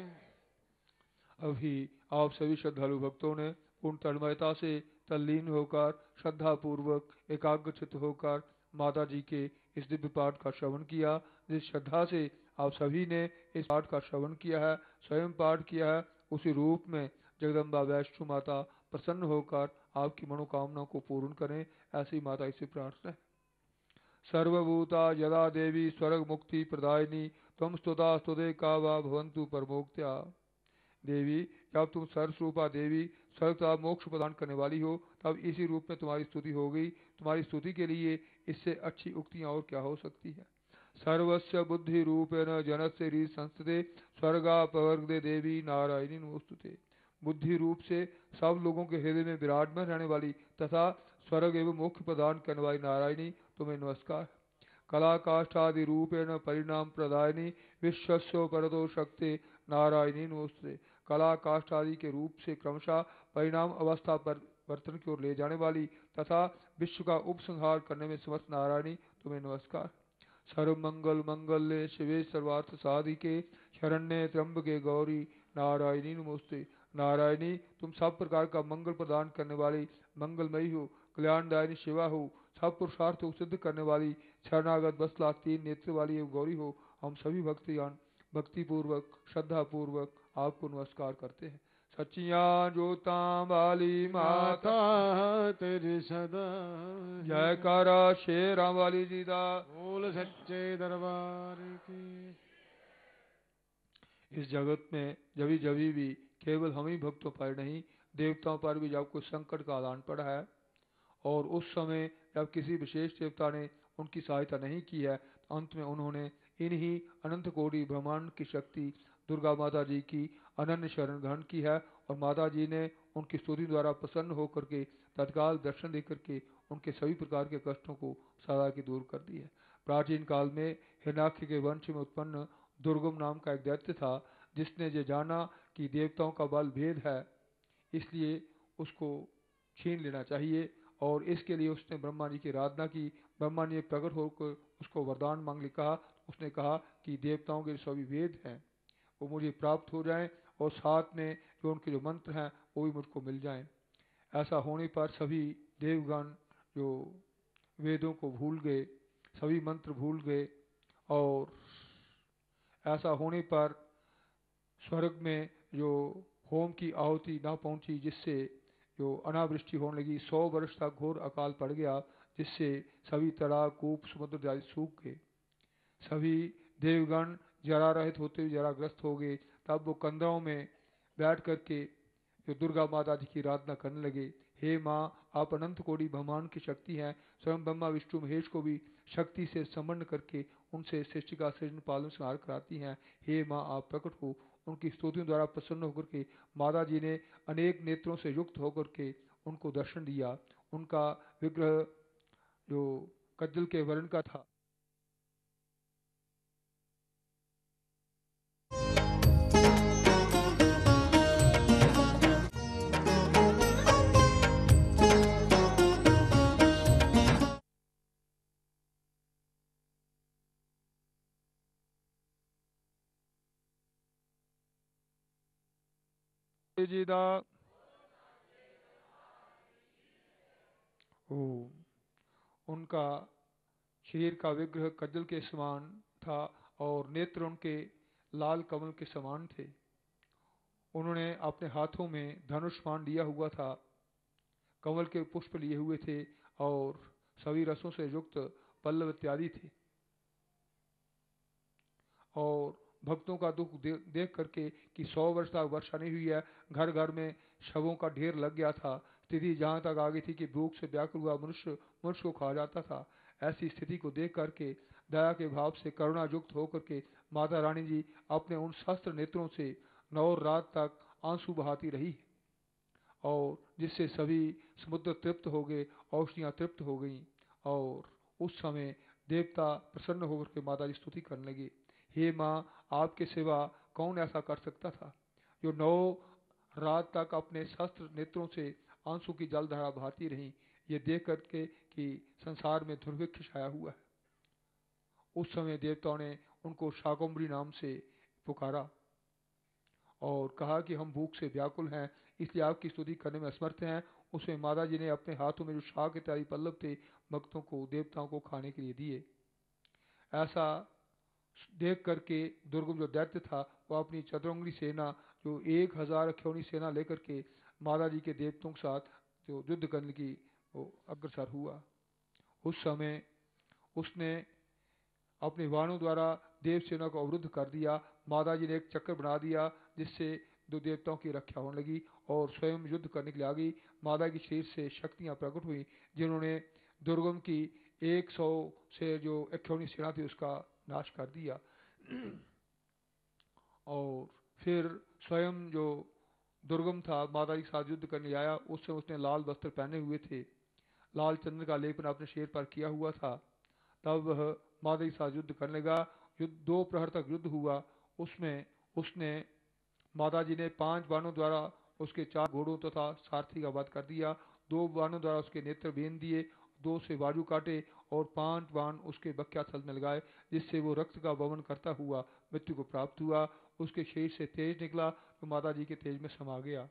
अभी आप सभी श्रद्धालु भक्तों ने पूर्ण तन्मयता से तल्लीन होकर श्रद्धा पूर्वक एकाग्रचित होकर माता जी के इस दिव्य पाठ का श्रवण किया। जिस श्रद्धा से आप सभी ने इस पाठ का श्रवण किया है, स्वयं पाठ किया है, उसी रूप में जगदम्बा वैष्णो माता प्रसन्न होकर आपकी मनोकामना को पूर्ण करें, ऐसी माता से प्रार्थना है। सर्वभूता यदा देवी स्वर्ग मुक्ति प्रदायिनी त्वं स्तुता स्तुते का वा भवन्तु परमोक्त्या। देवी, जब तुम सर्वस्वरूपा देवी सर्वथा मोक्ष प्रदान करने वाली हो, तब इसी रूप में तुम्हारी स्तुति हो गई। तुम्हारी स्तुति के लिए इससे अच्छी उक्तियां और क्या हो सकती है। सर्वस्य बुद्धि रूपेण जनस्य री संस्थे स्वर्गा प्रवर्गदे देवी नारायणी नमोस्तुते। बुद्धि रूप से सब लोगों के हृदय में विराजमान रहने वाली तथा स्वर्ग एवं मोक्ष प्रदान करने वाली नारायणी तुम्हें नमस्कार। कला काष्ठादि रूपेण परिणाम प्रदायनी विश्वस्व परतो शक्ति नारायणी नमोस्तुते। कला काष्ठादि के रूप से क्रमशः परिणाम अवस्था पर वर्तन की ओर ले जाने वाली तथा विश्व का उपसंहार करने में समर्थ नारायणी तुम्हें नमस्कार। सर्वमंगल मंगल्ये शिवे सर्वार्थ साधिके शरण्ये त्र्यंबके गौरी नारायणी नमोस्तुते। नारायणी तुम सब प्रकार का मंगल प्रदान करने वाली मंगलमयी हो, कल्याणदायिनी शिवा हो, सब पुरुषार्थों को सिद्ध करने वाली शरणागत बसला तीन नेत्र वाली एवं गौरी हो। हम सभी भक्तियान भक्ति पूर्वक श्रद्धा पूर्वक आपको नमस्कार करते हैं। सच्चियां जोतां वाली माता तेरी सदा जयकारा शेरा वाली जी दा बोल सच्चे दरबार की। इस जगत में जभी जभी भी केवल हम ही भक्तों पर नहीं देवताओं पर भी जब कोई संकट का आदान पड़ा है और उस समय जब किसी विशेष देवता ने उनकी सहायता नहीं की है, तो अंत में उन्होंने इन्हीं अनंत कोटि ब्रह्मांड की शक्ति दुर्गा माता जी की अनन्य शरण ग्रहण की है और माता जी ने उनकी स्तुति द्वारा प्रसन्न होकर के तत्काल दर्शन देकर के उनके सभी प्रकार के कष्टों को सदा की दूर कर दी है। प्राचीन काल में हिरण्याक्ष के वंश में उत्पन्न दुर्गम नाम का एक दैत्य था, जिसने ये जाना कि देवताओं का बल भेद है, इसलिए उसको छीन लेना चाहिए और इसके लिए उसने ब्रह्मा जी की आराधना की। ब्रह्मा जी प्रकट होकर उसको वरदान मांगने कहा। उसने कहा कि देवताओं के सभी वेद हैं वो मुझे प्राप्त हो जाएं और साथ में जो उनके जो मंत्र हैं वो भी मुझको मिल जाएं। ऐसा होने पर सभी देवगण जो वेदों को भूल गए, सभी मंत्र भूल गए और ऐसा होने पर स्वर्ग में जो होम की आहुति ना पहुंची, जिससे जो अनावृष्टि होने लगी। सौ वर्ष तक घोर अकाल पड़ गया, जिससे सभी तड़ाग कूप समुद्र आदि सूख गए। सभी देवगण जरा रहित होते हुए जराग्रस्त हो गए। तब वो कंदरों में बैठ करके जो दुर्गा माता जी की आराधना करने लगे। हे माँ, आप अनंत कोटि ब्रह्मांड की शक्ति हैं। स्वयं ब्रह्मा विष्णु महेश को भी शक्ति से समर्ण करके उनसे सृष्टि का सृजन पालन संहार कराती हैं। हे माँ, आप प्रकट हो। उनकी स्तुतियों द्वारा प्रसन्न होकर के माता जी ने अनेक नेत्रों से युक्त होकर के उनको दर्शन दिया। उनका विग्रह जो कज्जल के वर्ण का था, जी दा ओ उनका शरीर का विग्रह कज्जल के समान था और नेत्र उनके लाल कमल के समान थे। उन्होंने अपने हाथों में धनुष बाण लिया हुआ था, कमल के पुष्प लिए हुए थे और सभी रसों से युक्त पल्लव इत्यादि थे। और भक्तों का दुख दे, देख करके कि सौ वर्ष तक वर्षा नहीं हुई है, घर घर में शवों का ढेर लग गया था। स्थिति जहां तक आ गई थी कि भूख से व्याकुल हुआ मनुष्य मनुष्य को खा जाता था। ऐसी स्थिति को देख करके दया के भाव से करुणा युक्त होकर के माता रानी जी अपने उन शस्त्र नेत्रों से नौ रात तक आंसू बहाती रही और जिससे सभी समुद्र तृप्त हो गए, औषधियां तृप्त हो गई। और उस समय देवता प्रसन्न होकर के माता जी स्तुति करने लगे। हे माँ, आपके सिवा कौन ऐसा कर सकता था जो नौ रात तक अपने शस्त्र नेत्रों से आंसू की जलधारा बहाती रही। ये देख करके कि संसार में दुर्भिक्ष छाया हुआ है। उस समय देवताओं ने उनको शाकंभरी नाम से पुकारा और कहा कि हम भूख से व्याकुल हैं, इसलिए आपकी स्तुति करने में असमर्थ हैं। उसमें माता जी ने अपने हाथों में जो शाक इत्यादि पल्लव थे भक्तों को देवताओं को खाने के लिए दिए। ऐसा देख करके दुर्गम जो दैत्य था वो अपनी चतुरंगी सेना जो एक हजार अक्षौणी सेना लेकर के माता जी के देवताओं के साथ जो युद्ध करने की वो अग्रसर हुआ। उस समय उसने अपने वाणों द्वारा देव सेना को अवरुद्ध कर दिया। माता जी ने एक चक्कर बना दिया जिससे दो देवताओं की रक्षा होने लगी और स्वयं युद्ध करने के लिए आ गई। माता के शरीर से शक्तियां प्रकट हुई जिन्होंने दुर्गम की एक सौ से जो इक्यावनी सेना थी उसका नाश कर दिया। और फिर स्वयं जो दुर्गम था माता के साथ युद्ध करने आया, उस समय उसने लाल वस्त्र पहने हुए थे, लाल चंद्र का लेपन अपने शेर पर किया हुआ था। तब वह माता के साथ युद्ध करने लगा। युद्ध दो प्रहर तक युद्ध हुआ। उसमें उसने माता जी ने पांच बाणों द्वारा उसके चार घोड़ों तथा तो सारथी का वध कर दिया। दो बाणों द्वारा उसके नेत्र बीन दिए, दो से बाजू काटे और पांच बाण उसके बख्याथल में लगाए, जिससे वो रक्त का वमन करता हुआ मृत्यु को प्राप्त हुआ। उसके शरीर से तेज निकला तो माता जी के तेज में समा गया।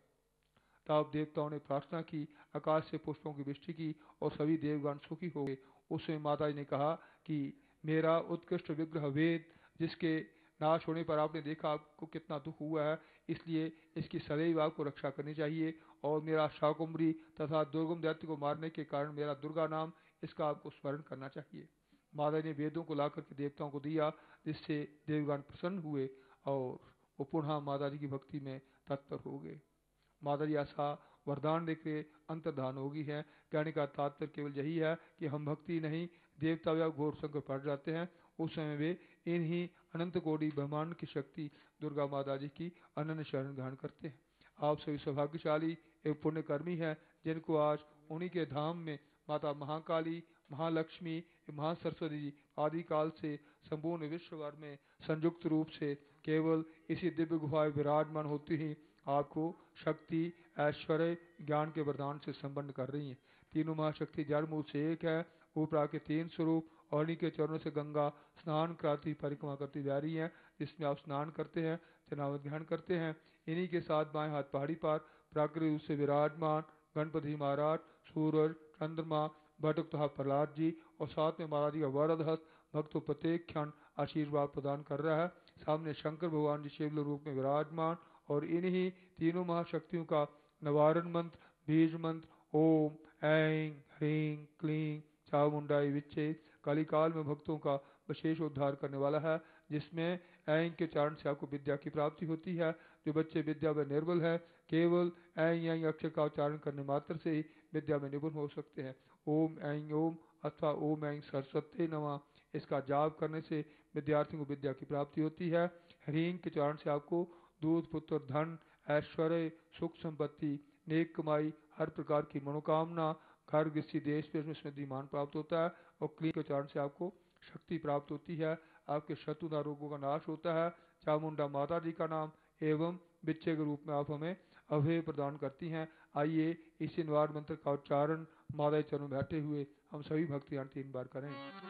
तब देवताओं ने प्रार्थना की, आकाश से पुष्पों की वृष्टि की और सभी देवगण सुखी हो गए। उसमें माता जी ने कहा कि मेरा उत्कृष्ट विग्रह वेद, जिसके नाश होने पर आपने देखा आपको कितना दुख हुआ है, इसलिए इसकी सदैव आपको रक्षा करनी चाहिए। और मेरा शाकुंभरी तथा दुर्गम दैत्य को मारने के कारण मेरा दुर्गा नाम, इसका आपको स्मरण करना चाहिए। माता ने वेदों को लाकर के देवताओं को दिया, जिससे देवगण प्रसन्न हुए और वो पुनः माता जी की भक्ति में तत्पर हो गए। माता जी ऐसा वरदान देके अंतर्धान हो गई है। कहने का तात्पर्य केवल यही है कि हम भक्ति नहीं, देवता या घोर संकट पड़ जाते हैं, उस समय वे इन्हीं अनंत कोटि ब्रह्मांड की शक्ति दुर्गा माता जी की अनन्य शरण ग्रहण करते हैं। आप सभी सौभाग्यशाली एवं पुण्यकर्मी हैं, जिनको आज उन्हीं के धाम में माता महाकाली, महालक्ष्मी, महासरस्वती जी आदि काल से संपूर्ण विश्व भर में संयुक्त रूप से केवल इसी दिव्य गुफा विराजमान होती ही आपको शक्ति, ऐश्वर्य, ज्ञान के वरदान से संपन्न कर रही हैं। तीनों महाशक्ति जड़ मूल से एक है, ऊपर के तीन स्वरूप और इन्हीं के चरणों से गंगा स्नान कराती परिक्रमा करती जा रही है, जिसमें आप स्नान करते हैं, चरणामृत ग्रहण करते हैं। इन्हीं के साथ बाएं हाथ पहाड़ी पर प्राकृतिक रूप से विराजमान गणपति महाराज, सूरज, चंद्रमा, बटुक तथा प्रहलाद जी और साथ में महाराज जी का वरद हस्त भक्तों प्रत्येक क्षण आशीर्वाद प्रदान कर रहा है। सामने शंकर भगवान जी शिवल रूप में विराजमान और इन्हीं तीनों महाशक्तियों का निवारण मंत्र, बीज मंत्र ओम ऐं ह्रीं क्लीं चामुंडाई विच्चे कलिकाल में भक्तों का विशेष उद्धार करने वाला है, जिसमें ऐं के चारण से आपको विद्या की प्राप्ति होती है। जो बच्चे विद्या में निर्बल है, केवल ऐं ऐं अक्षर का उच्चारण करने मात्र से ही विद्या में निपुण हो सकते हैं। ओम ऐं ओम अथवा ओम ऐं सरस्वती नमः, इसका जाप करने से विद्यार्थियों को विद्या की प्राप्ति होती है। ह्रीं के चरण से आपको दूध, पुत्र, धन, ऐश्वर्य, सुख संपत्ति, नेक कमाई, हर प्रकार की मनोकामना, घर गृहस्थी, देश पेश में समृद्धिमान प्राप्त होता है। और क्लीं के चरण से आपको शक्ति प्राप्त होती है, आपके शत्रुता रोगों का नाश होता है। चामुंडा माता जी का नाम एवं बिच्चे के रूप में आप हमें अभय प्रदान करती हैं। आइए इसी निवार मंत्र का उच्चारण माता के चरणों में बैठे हुए हम सभी भक्तियां तीन बार करें।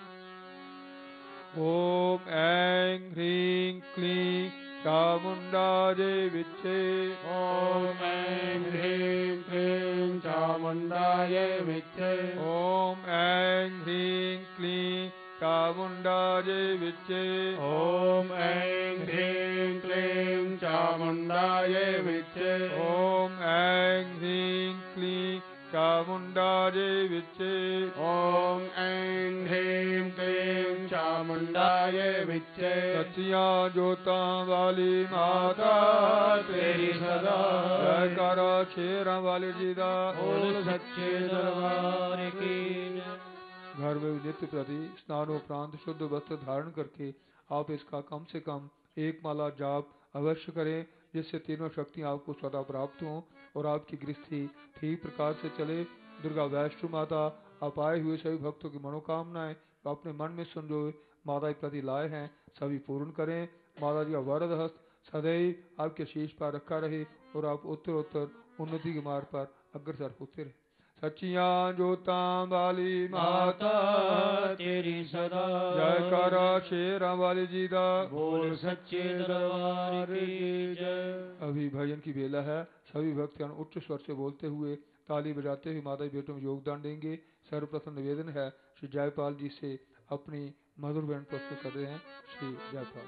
ओम ऐं ह्रीं क्लीं चामुंडायै विच्चे। ओम ऐं ह्रीं क्लीं चामुंडायै विच्चे। ओम ऐं ह्रीं क्लीं चामुंडायै विच्चे। ओम ऐं ह्रीं क्लीं चामुंडायै विच्चे। ओम ऐं ह्रीं क्लीं चामुंडायै विच्चे। ओम ऐं ह्रीं क्लीं चामुंडायै विच्चे। सच्चियां जोतां वाली माता तेरी सदा जयकारा शेरां वाले जी दा बोल सच्चे दरबार की। घर में नित्य प्रति स्नानोपरांत शुद्ध वस्त्र धारण करके आप इसका कम से कम एक माला जाप अवश्य करें, जिससे तीनों शक्तियां आपको सदा प्राप्त हों और आपकी गृहस्थी ठीक प्रकार से चले। दुर्गा वैष्णो माता आप आए हुए सभी भक्तों की मनोकामनाएं अपने मन में संजोए माता के प्रति लाए हैं, सभी पूर्ण करें। माता जी का वरद हस्त सदैव आपके शीश पर रखा रहे और आप उत्तर उत्तर उन्नति के मार्ग पर अग्रसर होते रहे। सच्चियां जोतां वाली माता तेरी सदा जयकारा शेरां वाली जी दा बोल सच्चे दरबार की जय। अभी भजन की बेला है, सभी भक्तगण उच्च स्वर से बोलते हुए ताली बजाते हुए माता बेटों में योगदान देंगे। सर्वप्रथम निवेदन है श्री जयपाल जी से अपनी मधुर बैन प्रस्तुत कर रहे हैं। श्री जयपाल।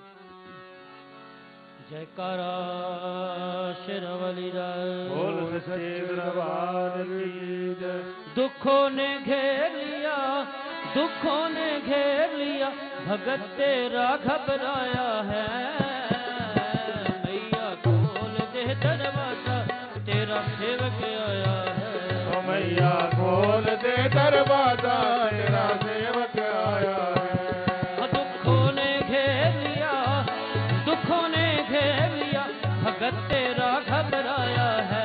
जयकारा शेरावाली बोल सच्चे दरबार की जय। दुखों ने घेर लिया, दुखों ने घेर लिया, भगत तेरा घबराया है। मैया खोल दे खोल दे दरवाजा तेरा सेवक आया है। दुखों ने घेर लिया, दुखों ने घेर लिया, भगत तेरा घबराया है।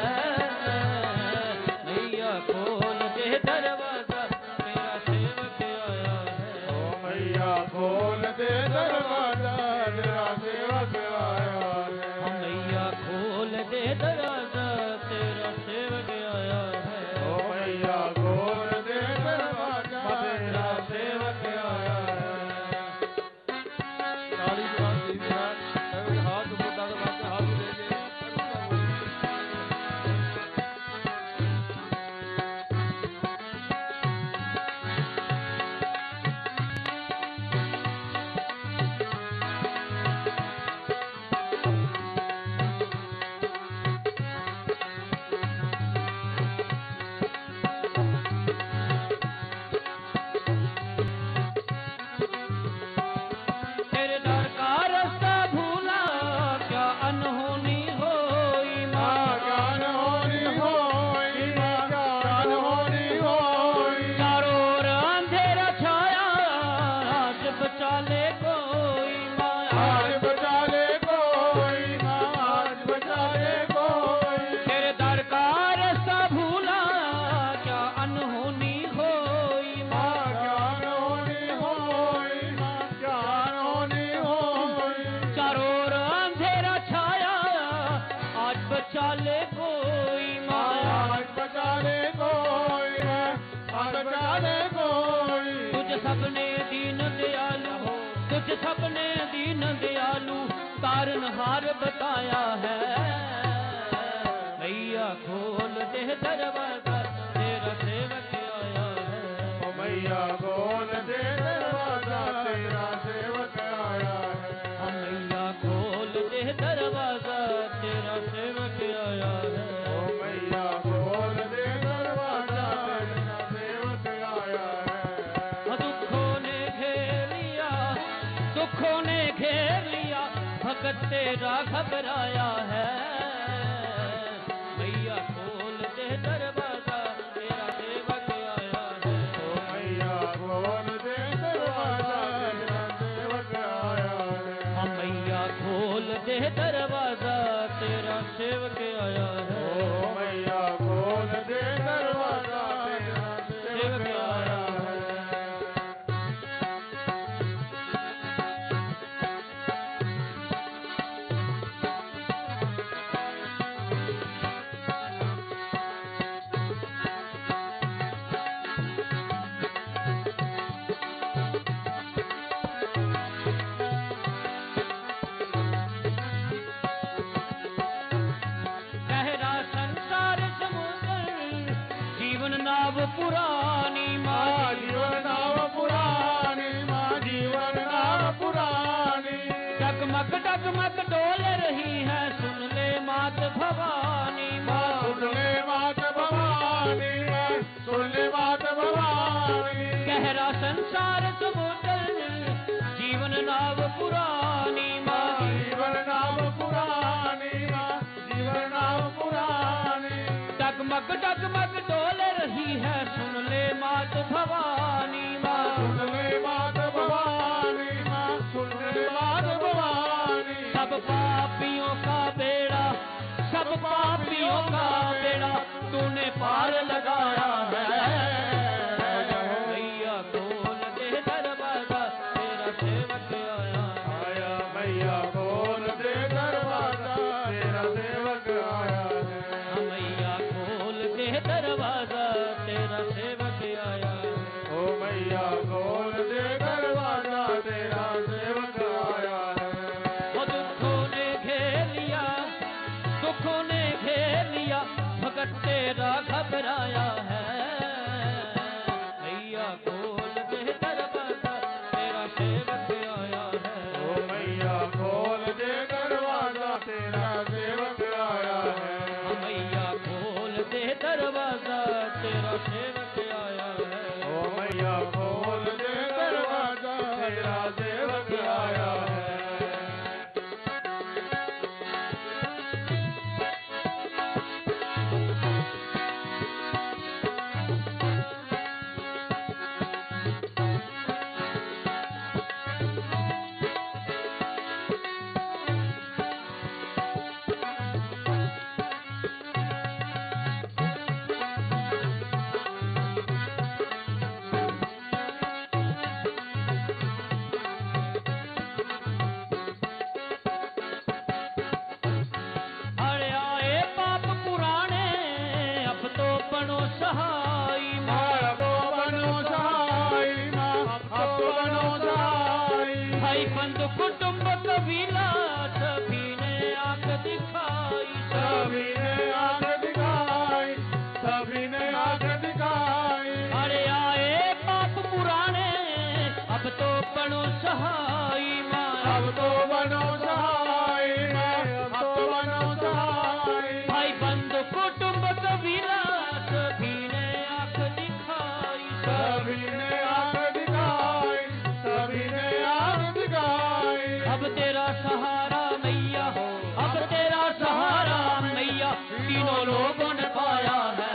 मैया खोल दे दरवाजा तेरा सेवक आया है। ओ मैया खोल दे दरवाजा तेरा सेवक आया है। मैया खोल दे दरवाजा तेरा सेवक आया है। ओ मैया खोल दे दरवाजा तेरा सेवक आया है। ताली बजा देवी महाराज सेवक हाथ ऊपर दबा के हाथ दे दे। तेरे दर का रास्ता भूला क्या अनहोनी होई माँ। ज्ञान होनी होई माँ ज्ञान होनी होई। चारों ओर अंधेरा छाया आज बचा ले कोई माँ। आज बचा ले कोई माँ आज बचा ले कोई। तेरे दर का रास्ता भूला क्या अनहोनी होई माँ। ज्ञान होनी होई माँ ज्ञान होनी होई। चारों ओर अंधेरा छाया आज बचा ले कोई माँ। आज बचा ले कोई माँ आज बचा ले कोई। तुझ सबने दीन दयालु, तुझ सबने दीन दयालु तारनहार बताया है। मैया खोल दे दरवाजा तेरा सेवक आया है। ओ मैया खोल दे दरवाजा तेरा सेवक आया है। मैया खोल दे दरवाजा तेरा सेवक आया है। ओ मैया खोल दे दरवाजा तेरा सेवक आया है। दुखों ने घेर लिया, दुखों ने घेर लिया, भगत तेरा घबराया है। मैया खोल दे दरवाजा तेरा सेवक आया है। ओ मैया खोल दे दरवाजा तेरा सेवक आया है। मैया खोल दे दरवाजा तेरा सेवक आया है। ओ मैया खोल दे दरवाजा तेरा सेवक आया है। गहरा संसार समुद्र जीवन नाव पुरानी माँ। माँ जीवन नाव पुरानी माँ जीवन नाव पुरानी। डगमग डगमग डोल रही है सुन ले मात भवानी माँ। सुन ले मात भवानी माँ सुन ले मात भवानी। गहरा संसार समुद्र जीवन नाव पुरानी माँ। जीवन नाव पुरानी माँ जीवन नाव पुरानी। डगमग डगमग डोल रही है सुन ले मात भवानी माँ। सुन ले मात भवानी माँ सुन ले मात भवानी। सब पापियों का बेड़ा, सब पापियों का बेड़ा तूने पार लगाया है। मैया खोल दे दरवाजा तेरा सेवक आया है। आया मैया खोल दे दरवाजा तेरा सेवक आया है। मैया खोल दे दरवाजा तेरा सेवक आया है। ओ भाई बंधु कुटुंब कबीला सभी ने आंख दिखाई, सभी ने आंख दिखाई, सभी ने आंख दिखाई। अरे आए पाप पुराने अब तो बनो सहाय मारा, अब तो बनो सहाय, अब तो बनो सहाय। भाई बंधु कुटुंब कबीला सभी ने आंख दिखाई, सभी ने आंख दिखाई, सभी ने आंख दिखाई। अब तेरा सहारा मैया, अब तेरा सहारा मैया तीनों लोगों ने पाया है।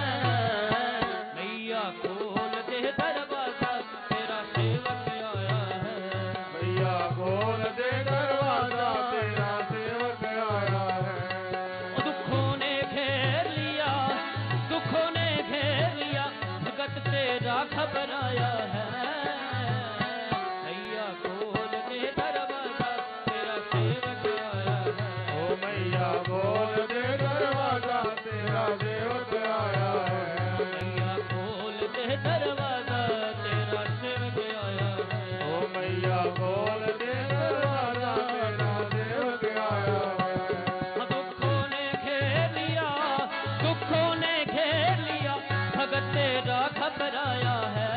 मैया खोल दे दरवाजा तेरा सेवक आया है, भैया खोल दे दरवाजा तेरा सेवक आया है। दुखों ने घेर लिया, दुखों ने घेर लिया, भगत तेरा घबराया है। मैया खोल दे दरवाजा तेरा सेवक आया है, ओ मैया खोल दे दरवाजा तेरा सेवक आया है। मैया खोल दे दरवाजा तेरा सेवक आया है। ओ मैया खोल दे दरवाजा तेरा सेवक आया है। दुखों ने घेर लिया, दुखों ने घेर लिया, भगत तेरा घबराया है।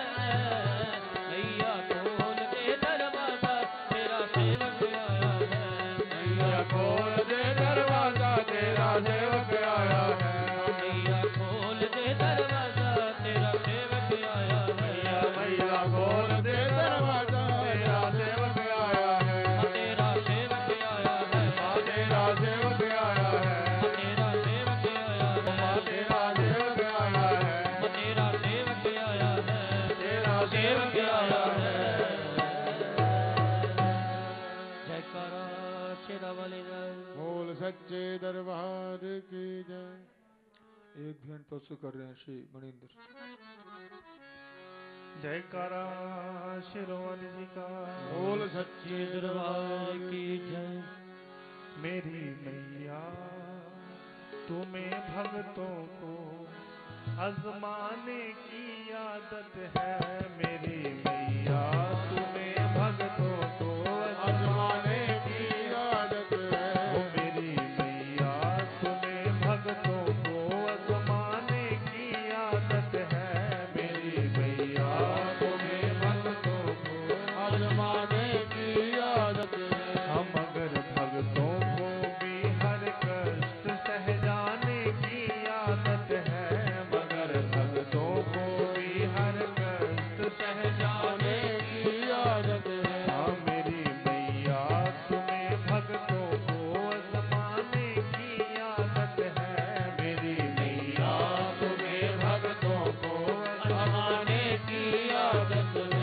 मैया खोल दे दरवाजा तेरा सेवक आया है, मैया खोल दे दरवाजा तेरा सेवक आया है। मैया खोल दे दरवाजा तेरा सेवक आया है। मैया खोल दे दरवाजा तेरा सेवक आया है। तेरा सेवक आया है, तेरा सेवक आया है। तेरा सेवक आया है, तेरा सेवक आया है। तेरा सेवक आया है, तेरा सेवक आया है। जयकारा शेरा वाले जय। बोल सच्चे दरबार की जय। एक ध्यान प्रस्तुत कर रहे हैं श्री मणिंद्र। जयकारा शिरोमणि जी का। बोल सच्चे दरबार की जय। मेरी मैया तुम्हें भक्तों को आजमाने की आदत है। मेरी मैया तुम्हें भक्तों को आजमाने की आदत है। ओ मेरी मैया तुम्हें भक्तों को आजमाने की आदत है। मेरी मैया तुम्हें भक्तों को आजमाने की आदत है। हम अगर भक्तों को भी हर कष्ट सह जाने की आदत है। मगर भक्तों को भी हर कष्ट सह जाने की आदत है। हाँ मेरी मैया तुम्हें भक्तों को आजमाने की आदत है। मेरी मैया तुम्हें भक्तों को आजमाने की आदत है।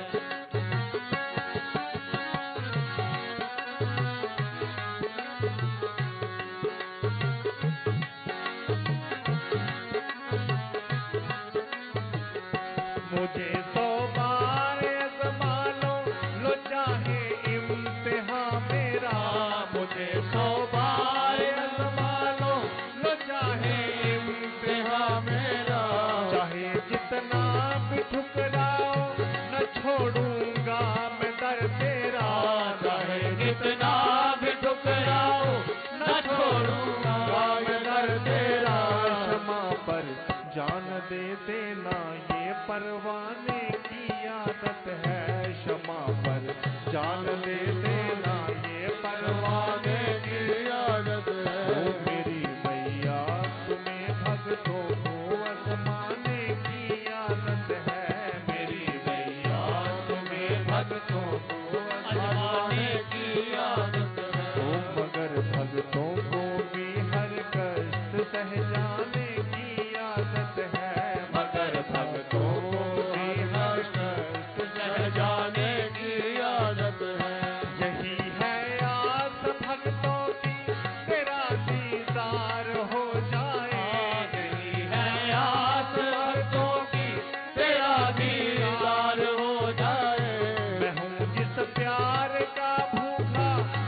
मुझे सौ बार आजमा लो, लो चाहे इम्तिहान मेरा। मुझे सौ बार आजमा लो, लो चाहे इम्तिहान मेरा। चाहे जितना भी ठुकराओ न छोड़ूंगा मैं दर तेरा। चाहे जितना भी ठुकराओ न छोड़ूंगा मैं दर तेरा। क्षमा पर जान दे देना ये परवाने की आदत है। क्षमा पर जान दे देना ये परवाने की आदत है। ओ मेरी मैया तुम्हें भक्तों को आजमाने की आदत है। मेरी मैया तुम्हें भक्तों को आजमाने की आदत है। ओ मगर भक्तों को भी हर कष्ट सह जाने की आदत है। मगर भक्तों को भी हर कष्ट सह जाने की आदत है। यही है आस भक्तों की तेरा दीदार हो जाए। यही है आस भक्तों की तेरा दीदार हो जाए। मैं हूँ जिस प्यार का भूखा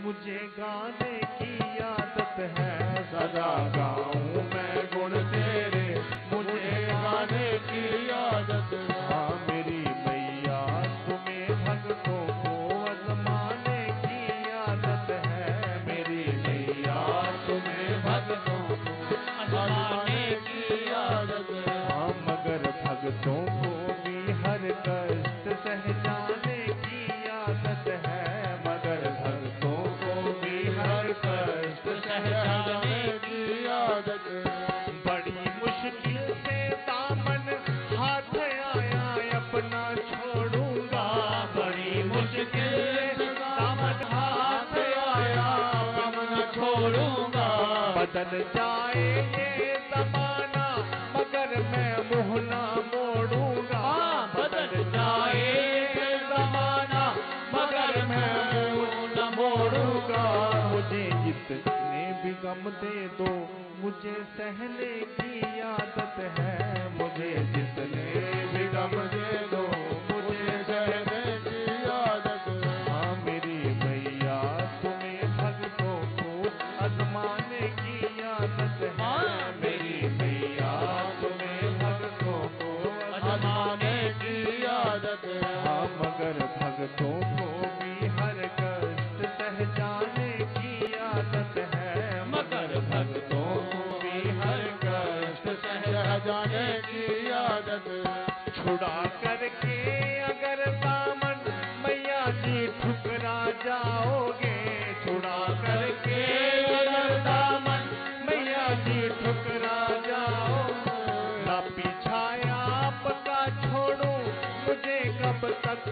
मुझे गाने की आदत है, सदा गाऊं मैं गुण तेरे, मुझे गाने की आदत है। हाँ मेरी मैया तुम्हें भक्तों को आजमाने की आदत है, मेरी मैया तुम्हें भक्तों को आजमाने की आदत है। हाँ मगर भक्तों को भी हर कष्ट सह जाने की आदत है, मगर भक्तों को भी हर कष्ट सह जाने की आदत है। बड़ी मुश्किल से दामन हाथ आया अपना छोड़ूंगा, बड़ी मुश्किल से दामन हाथ आया अपना छोड़ूंगा। बदल जाए ये जमाना मगर मैं मुँह ना मोड़ूंगा, बदल जाए ये जमाना मगर मैं मुँह ना मोड़ूंगा। मुझे जितने भी गम दे दो मुझे सहने की आदत है, मुझे जितने भी गम दे दो मुझे सहने की आदत है। हाँ मेरी मैया तुम्हें भक्तों को आजमाने की आदत है, मेरी मैया तुम्हें भक्तों को आजमाने की आदत है। हाँ मगर भक्तों को भी हर कष्ट सह जाने की आदत है, मगर भक्तों को भी हर कष्ट सह जाने की आदत है। छुड़ा करके अगर दामन मैया जी ठुकरा जाओगे, छुड़ा करके अगर दामन मैया जी ठुकरा जाओ। ना पीछाया आपका छोड़ो मुझे कब तक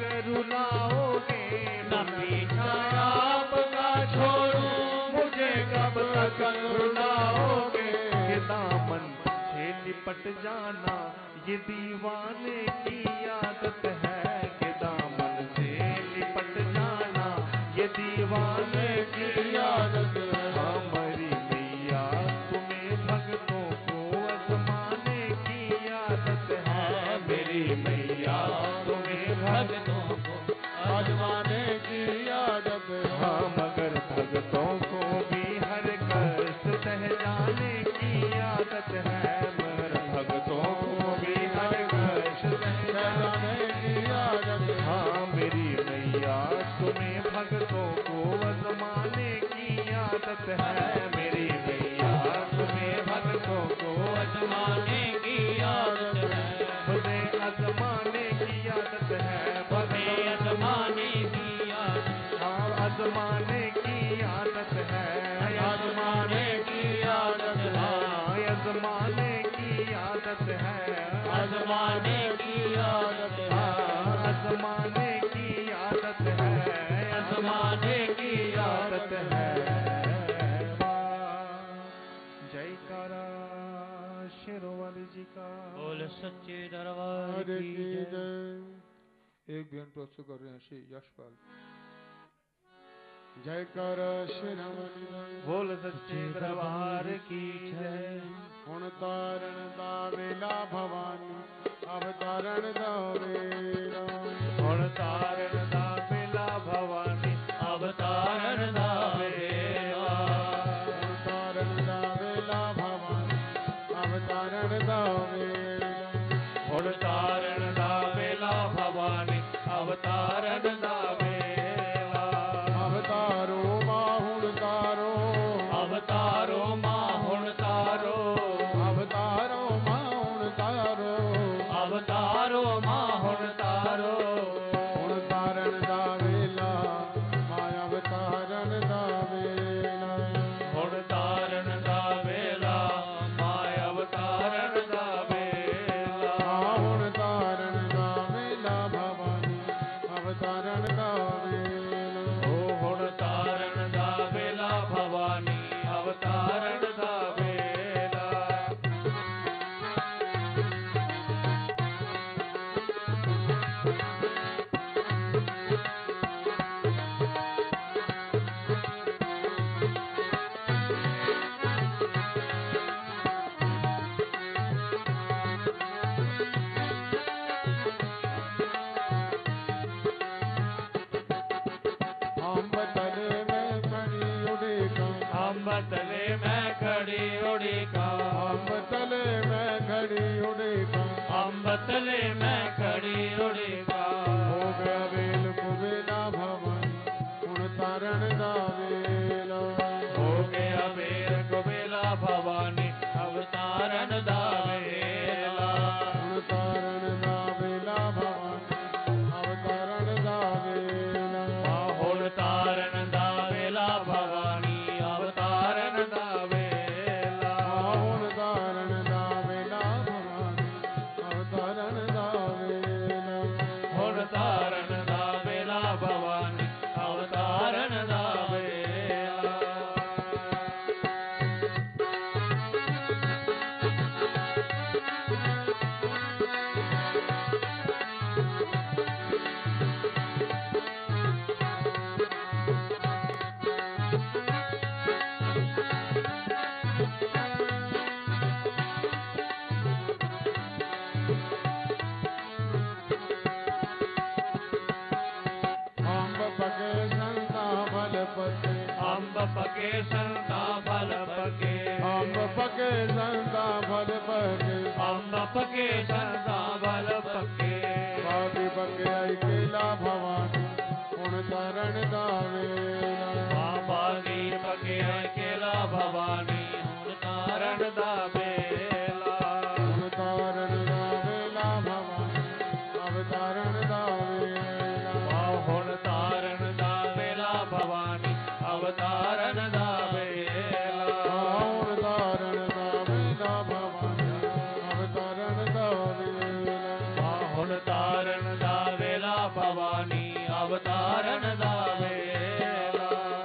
रुलाओगे, ना पीछाया आपका छोड़ो मुझे कब तक रुलाओगे। ये दामन से लिपट जाना ये दीवाने की आदत है, कि दामन से लिपट जाना ये दीवाने की आदत है। हमारी मैया तुम्हें भक्तों को आजमाने की आदत है, मेरी मैया तुम्हें भक्तों को आजमाने की आदत है। हाँ मगर भक्तों को भी हर कष्ट सह जाने की आदत है, मगर भक्तों को भी हर कष्ट सह जाने की आदत है। हाँ मेरी मैया तुम्हें भक्तों को आजमाने की आदत है, मेरी मैया तुम्हें भक्तों को आजमाने की आदत है। मुझे आजमाने की आदत है, मुझे आजमाने की आदत। हाँ आजमाने की आदत है, आजमाने की आदत है। आजमाने की आदत है, आजमाने की आदत है। आजमाने की आदत है, आजमाने की आदत है। जयकारा शिरोवर जी का बोल सच्चे दरबार की जय। एक बेन प्रस्तुत कर रहे हैं श्री यशपाल। जयकार श्री रमन बोल सच्चे दरबार की जय। गुण तारण दा वेला भवानी अवतारण दा वेला, गुण तारण दा वेला भवानी अवतारण दा वेला। गुण तारण दा वेला भवानी अवतारण दा वेला, गुण तारण दा वेला भवानी अवतारण दा वेला। अवतारो माहुण तारो, अवतारो माहुण तारो, अवतारो माहुण तारो, अवतारो माहुण तारो। गुण तारण दा वेला माया अवतारण दा वेला, गुण तारण दा वेला माया अवतारण दा वेला। माहुण तारण दा वेला भवानी अवतारण दा वेला। ओ गुण तारण दा वेला भवानी अवतारण दा वेला। तले मैं खड़ी उड़ीका अंब तले मैं खड़ी उड़ीका अंब तले मैं खड़ी उड़ीका हो गया वेल कुबेला भवानी हुण तारण दा वेला हो गया वेल कुबेला भवानी अवतारण दा वेला हुण तारण दा वेला भवानी अवतारण दा वेला हुण तारण दा वेला भवानी अवतारण दा वेला हुण तारण दा वेला भवानी अवतारण दा वेला हुण तारण दा वेला भवानी अवतारण दा वेला अंब पके संता फल पके अंब पके संता फल पके अंब पके संता फल पके अंब पके संता फल पके बागी पके आई केला भवानी हुण तारण दा वेला बाबा दी पके केला भवानी हुण तारण दा वेला हुण तारण दा वेला भवानी अवतारण दा वेला हुण तारण दा वेला भवानी अवतारण दा वेला हुण तारण दा वेला भवानी अवतारण दा वेला हुण तारण दा वेला भवानी अवतारण दा वेला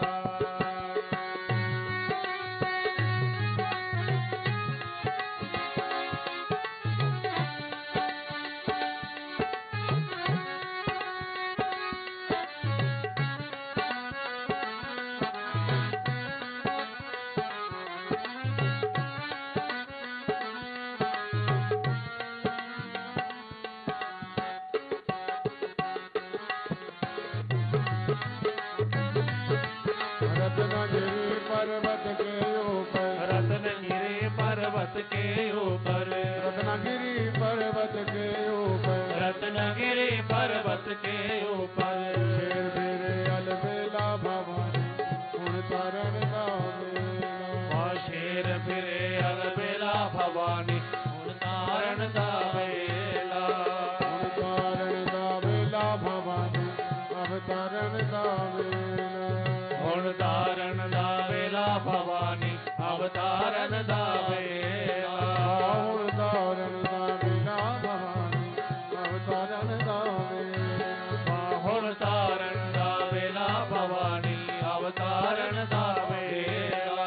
रत्नगिरी पर्वत के ऊपर रत्नगिरी पर्वत के ऊपर रत्नगिरी पर्वत के ऊपर रत्नगिरी पर्वत के ऊपर शेर मेरे अलबेला भवानी हुण तारण दा वेला शेर फिरे अलबेला भवानी हुण तारण दा वेला हुण तारण दा वेला भवानी अवतारण दा वेला हुण तारण दा वेला भवानी अवतारण दा वेला हुण तारण दा वेला भवानी अवतारण दा वेला हुण तारण दा वेला भवानी अवतारण दा वेला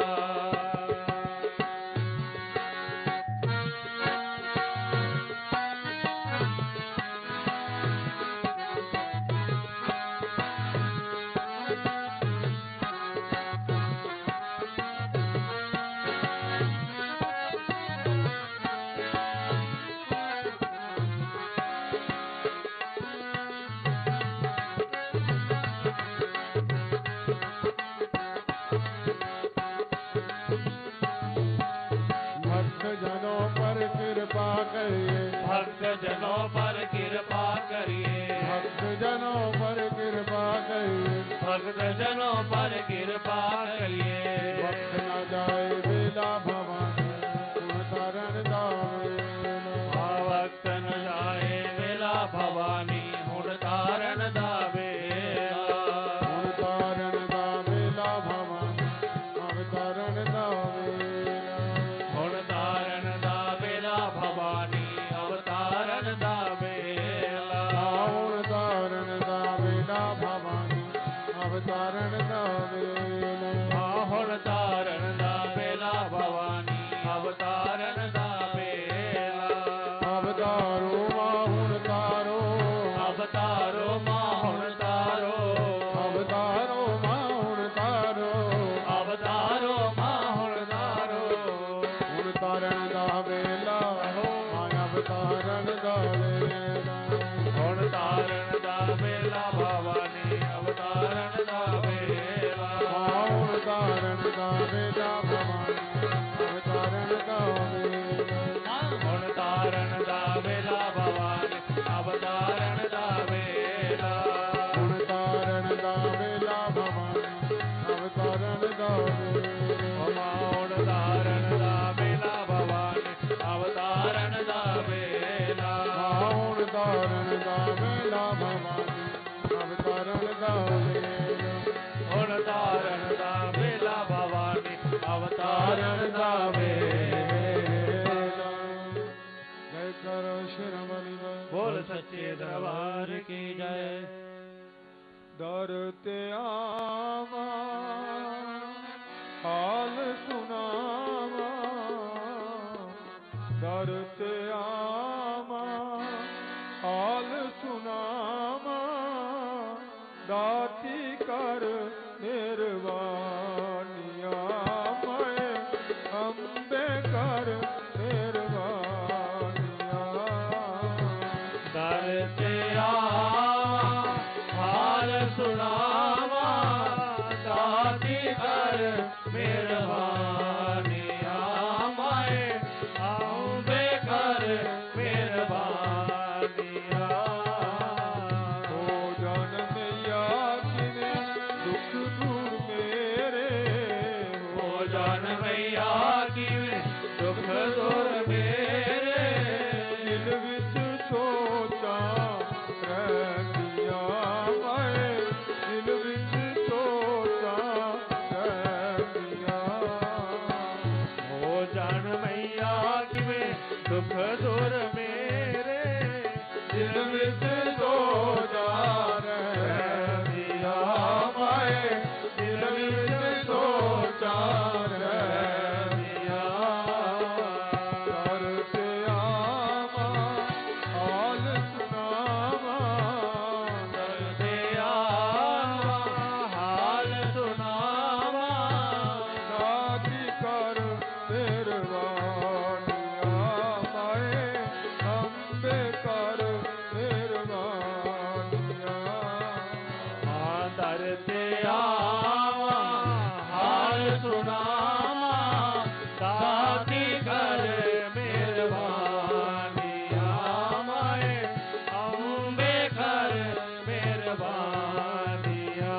भक्त जनों पर कृपा करिए भक्त जनों पर कृपा करिए भक्त जनों पर कृपा करिए भक्त जनों पर कृपा करिए वक्त न जाए वेला भवानी हुण तारण दा वेला वक्त न जाए वेला भवानी हुण तारण दा वेला हुण तारण दा वेला भवानी अवतारण दा वेला हुण तारण दा वेला भवानी अवतारण दा वेला हुण तारण दा वेला भवानी अवतारण दा वेला ਹੁਣ ਤਾਰਨ ਦਾ ਵੇਲਾ ਭਵਾਨੀ ਅਵਤਾਰਨ ਦਾ ਵੇਲਾ ਹੁਣ ਤਾਰਨ ਦਾ ਵੇਲਾ ਭਵਾਨੀ ਅਵਤਾਰਨ ਦਾ ਵੇਲਾ ਹੁਣ ਤਾਰਨ ਦਾ ਵੇਲਾ ਭਵਾਨੀ ਅਵਤਾਰਨ ਦਾ ਵੇਲਾ ਹੁਣ ਤਾਰਨ ਦਾ ਵੇਲਾ ਭਵਾਨੀ ਅਵਤਾਰਨ ਦਾ ਵੇਲਾ ਹੁਣ ਤਾਰਨ ਦਾ ਵੇਲਾ ਭਵਾਨੀ ਅਵਤਾਰਨ ਦਾ ਵੇਲਾ ਹੁਣ ਤਾਰਨ ਦਾ ਵੇਲਾ ਭਵਾਨੀ ਅਵਤਾਰਨ ਦਾ ਵੇਲਾ ਜੈ ਕਰੋ ਸ਼ਰਮਲੀ ਬੋਲ ਸੱਚੇ ਦਰਬਾਰ ਕੀ ਜੈ ਦਰ ਤੇ ਆਵਾ ਹਾਲ ਸੁਨਾਵਾ ਦਰ ਤੇ ਆਵਾ ਹਾਲ ਸੁਨਾਵਾ ਦਾਤੀ ਕਰ ਨਿਰਵਾਨੀਆਂ ਮੈਂ ਅੰਬੇ ਕਰ ਨਿਰਵਾਨੀਆਂ ਦਰ ਤੇ ਆਵਾ ਹਾਲ ਸੁਣਾਵਾ ਦਾਤੀ ਕਰ ਮਿਹਰਬਾਨੀਆਂ ਮਾਏ ਆਉਂਦੇ ਕਰ ਮਿਹਰਬਾਨੀਆਂ ਹੋ ਜਨ ਮਈਆ ਕਿਵੇਂ ਦੁੱਖ ਦੂਰ ਮੇਰੇ ਹੋ ਜਾਣ ਮਈਆ ਕਿਵੇਂ ਦੁੱਖ ਦੂਰ ਮੇਰੇ ਦਿਲ ਵਿੱਚ ਸੋਚਾਂ ਰਹਿੰਦੀਆਂ ਮਾਏ ਦਿਲ ਵਿੱਚ ਸੋਚਾਂ ਰਹਿੰਦੀਆਂ ਹੋ ਜਾਣ ਮਈਆ ਕਿਵੇਂ ਦੁੱਖ ਦੂਰ ਮੇਰੇ ਦਿਲ ਵਿੱਚ ਸੋਚਾਂ ਰਹਿੰਦੀਆਂ ਮਾਏ ਦਿਲ ਵਿੱਚ ਸੋਚਾਂ ਰਹਿੰਦੀਆਂ ਦਰ ਤੇ ਆਵਾਂ ਹਾਲ ਸੁਣਾਵਾਂ ਦਰ ਤੇ ਆਵਾ ਹਾਲ ਸੁਣਾਵਾ ਦਾਤੀ ਕਰ ਮਿਹਰਬਾਨੀਆਂ ਮਾਏ ਅੰਬੇ ਕਰ ਮਿਹਰਬਾਨੀਆਂ ਹਾਂ ਦਰ ਤੇ ਆਵਾ ਹਾਲ ਸੁਣਾਵਾ ਦਾਤੀ ਕਰ ਮਿਹਰਬਾਨੀਆਂ ਮਾਏ ਅੰਬੇ ਕਰ ਮਿਹਰਬਾਨੀਆਂ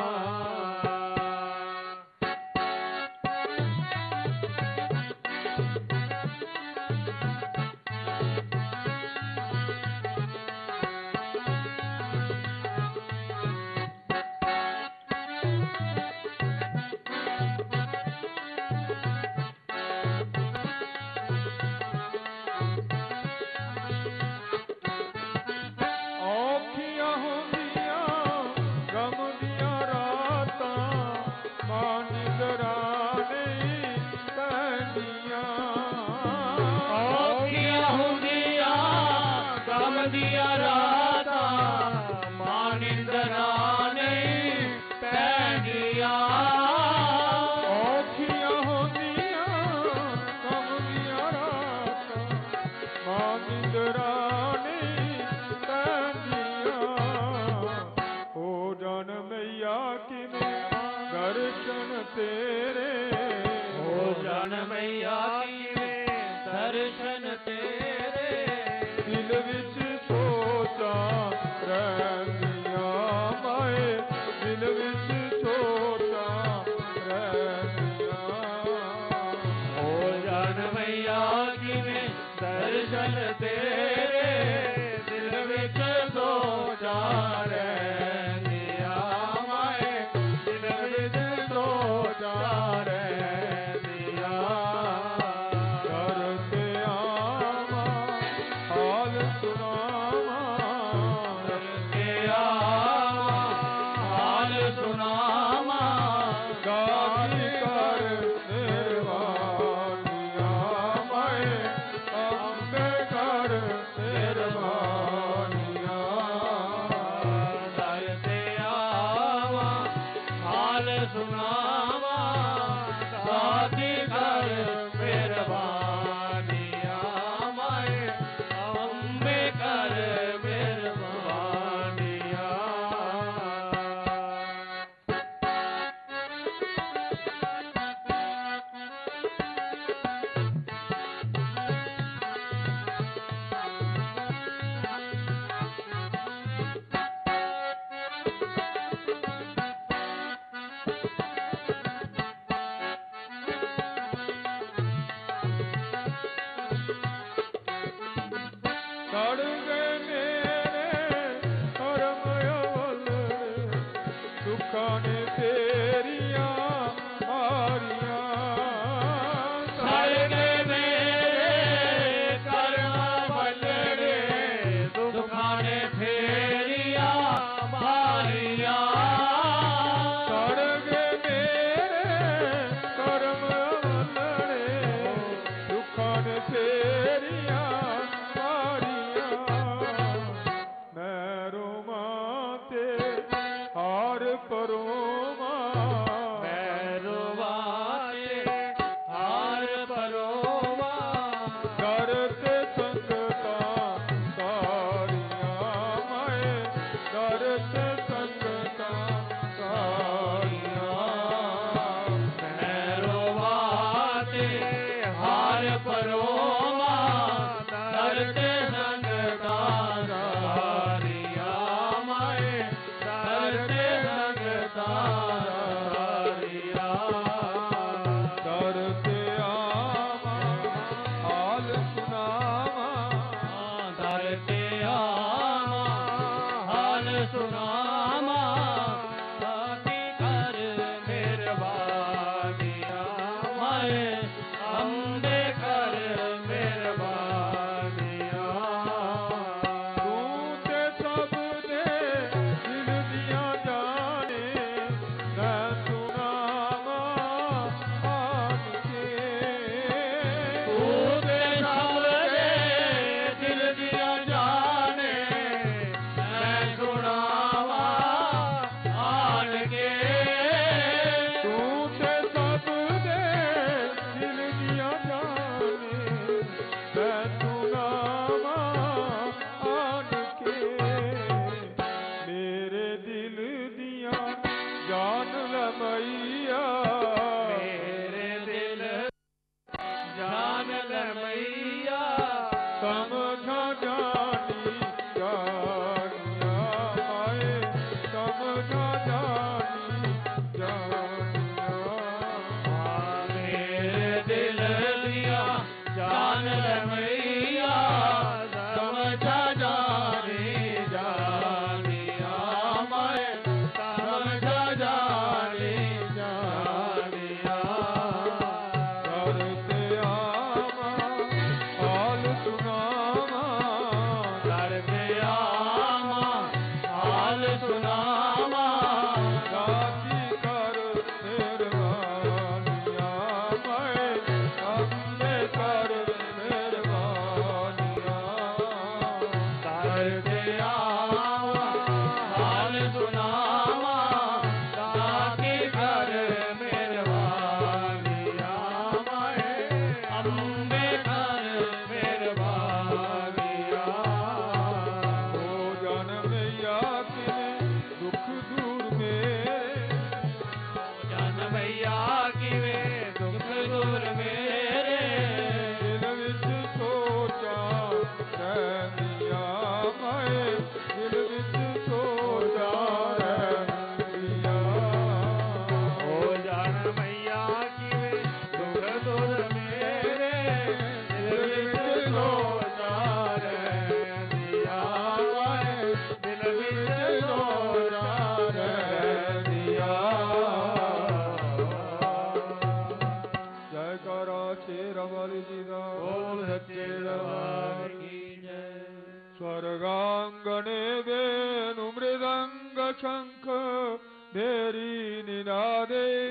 ਔਖੀਆਂ ਹੁੰਦੀਆਂ ਗਮ ਦੀਆਂ ਰਾਤਾਂ ਮਾਂ ਨਿਦਰਾਂ ਨਹੀਂ ਪੈਂਦੀਆਂ ਔਖੀਆਂ ਹੁੰਦੀਆਂ ਗਮ ਦੀਆਂ ਰਾਤਾਂ ਮਾਂ ਨਿੰਦਰਾਂ ਨਹੀਂ ਪੈਂਦੀਆਂ ਔਖੀਆਂ ਹੁੰਦੀਆਂ ਗਮ ਦੀਆਂ ਰਾਤਾਂ ਮਾਂ ਨਿਦਰਾਂ ਨਹੀਂ ਪੈਂਦੀਆਂ ਹੋ ਜਾਣ ਮਈਆ ਕਿਵੇਂ ਦਰਸ਼ਨ ਤੇਰੇ ਹੋ ਜਾਣ ਮਈਆ ਕਿਵੇਂ ਦਰਸ਼ਨ ਤੇਰੇ ਦਿਲ ਵਿੱਚ ਸੋਚਾਂ ਰਹਿੰਦੀਆਂ ਮਾਏ ਦਿਲ ਵਿੱਚ ਸੋਚਾਂ ਰਹਿੰਦੀਆਂ ਹੋ ਜਾਣ ਮਈਆ ਕਿਵੇਂ ਦਰਸ਼ਨ ਤੇਰੇ ਦਿਲ ਵਿੱਚ ਸੋਚਾਂ ਰਹਿੰਦੀਆਂ ਮਾਏ ਦਿਲ ਵਿੱਚ ਸੋਚਾਂ ਰਹਿੰਦੀਆਂ ਦਰ ਤੇ ਆਵਾਂ ਹਾਲ ਸੁਣਾਵਾਂ ਦਰ ਤੇ ਆਵਾ ਹਾਲ ਸੁਣਾਵਾ ਦਾਤੀ ਕਰ ਮਿਹਰਬਾਨੀਆਂ ਮਾਏ ਅੰਬੇ ਕਰ ਮਿਹਰਬਾਨੀਆਂ ਦਰ ਤੇ ਆਵਾ ਹਾਲ ਸੁਣਾਵਾ ਦਾਤੀ ਕਰ ਮਿਹਰਬਾਨੀਆਂ ਮਾਏ ਅੰਬੇ ਕਰ ਮਿਹਰਬਾਨੀਆਂ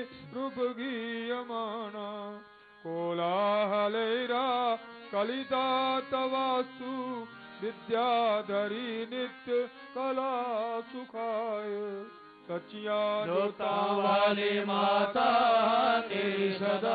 रूप गीयमाना कोलाहलेरा कलिता तवास्तु विद्याधरी नित्य कला सुखाय सचिया जोता वाली माता तेरी सदा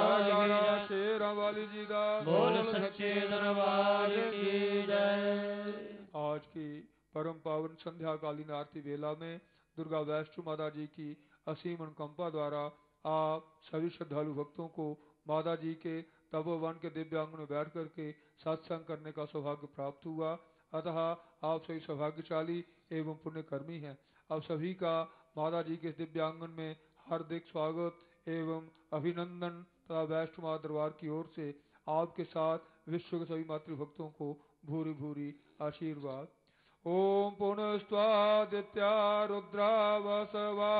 शेरा वाली जी दा बोल सच्चे दरबार की जय। आज की परम पावन संध्या कालीन आरती वेला में दुर्गा वैष्णो माता जी की असीम अनुकंपा द्वारा आप सभी श्रद्धालु भक्तों को माता जी के तपोवन के दिव्यांग में बैठ करके सत्संग करने का सौभाग्य प्राप्त हुआ। अतः आप सभी सौभाग्यशाली एवं पुण्यकर्मी हैं। आप सभी का माता जी के दिव्यांगन में हार्दिक स्वागत एवं अभिनंदन तथा वैष्णो माता दरबार की ओर से आपके साथ विश्व के सभी मातृभक्तों को भूरी भूरी आशीर्वाद। ओम पुनस्त्वादित्या रुद्रा वसवा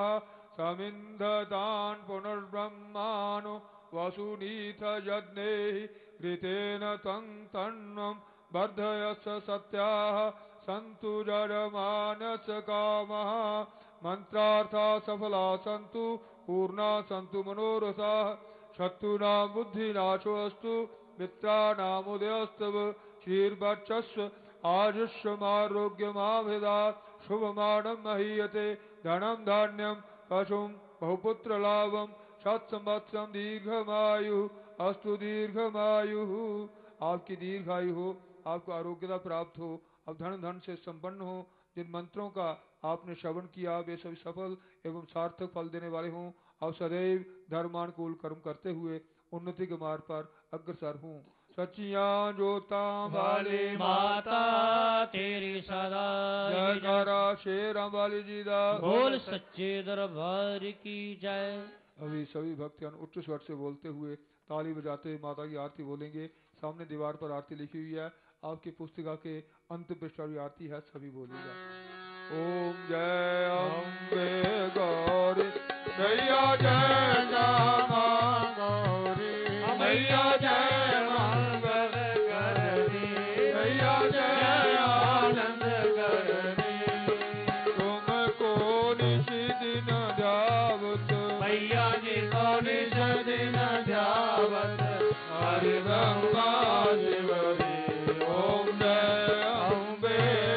समिन्धतान् पुनर्ब्रह्माणो वसुनीथ यज्ञे घृतेन तं तन्वं वर्धयस सत्याः सन्तु जडमानस कामः मंत्रार्था सफला सन्तु पूर्णा सन्तु मनोरथाः शत्रुनां बुद्धिनाशोऽस्तु मित्राणामुदयस्तव श्रीर्वर्चस्व आयुष्यमारोग्यमाभिधा शुभमानं महीयते धनं धान्यं पशुं बहुपुत्रलाभं सत्संवत्सरं दीर्घमायुः अस्तु दीर्घमायुः। आपकी दीर्घायु हो, आपको आरोग्यता प्राप्त हो, आप धन धन से संपन्न हो। जिन मंत्रों का आपने श्रवण किया वे सभी सफल एवं सार्थक फल देने वाले हों। आप सदैव धर्मानुकूल कर्म करते हुए उन्नति के मार्ग पर अग्रसर हों। सचिया जोता वाली माता तेरी सदा जयकारा शेरा वाली जी दा बोल सच्चे दरबार की जय। अभी सभी भक्तजन उच्च स्वर से बोलते हुए ताली बजाते हुए माता की आरती बोलेंगे। सामने दीवार पर आरती लिखी हुई है, आपकी पुस्तिका के अंत पृष्ठ पर आरती है, सभी बोलिएगा। ओम जय अम्बे गौरी मैया जय श्यामा गौरी मैया जय मंगल करनी मैया जय आनंद करनी तुमको निश दिन ध्यावत मैया जी को निश दिन ध्यावत हरि ब्रह्मा शिवरी ओम जय अम्बे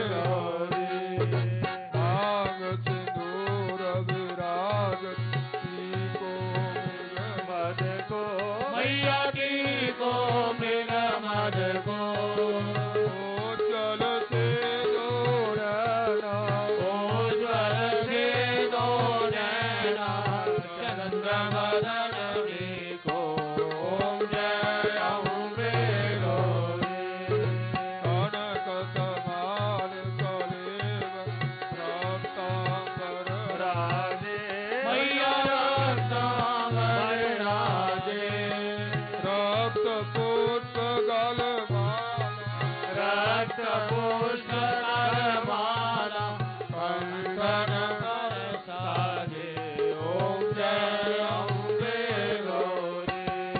गौरी भाग सिंदूर विराज को मद को मैया की को मृग मद को जल से दौड़ना उज्ज्वल से दो नैना चंद्र मदन को ओम जय अम्बे गौरी कनक समान कलेव प्राप्तांबर राजे मैया रत्नांबर राजे रक्त पुष्प गल रक्त पुष्प माला कंकण कर साजे ओम जय अम्बे गौरी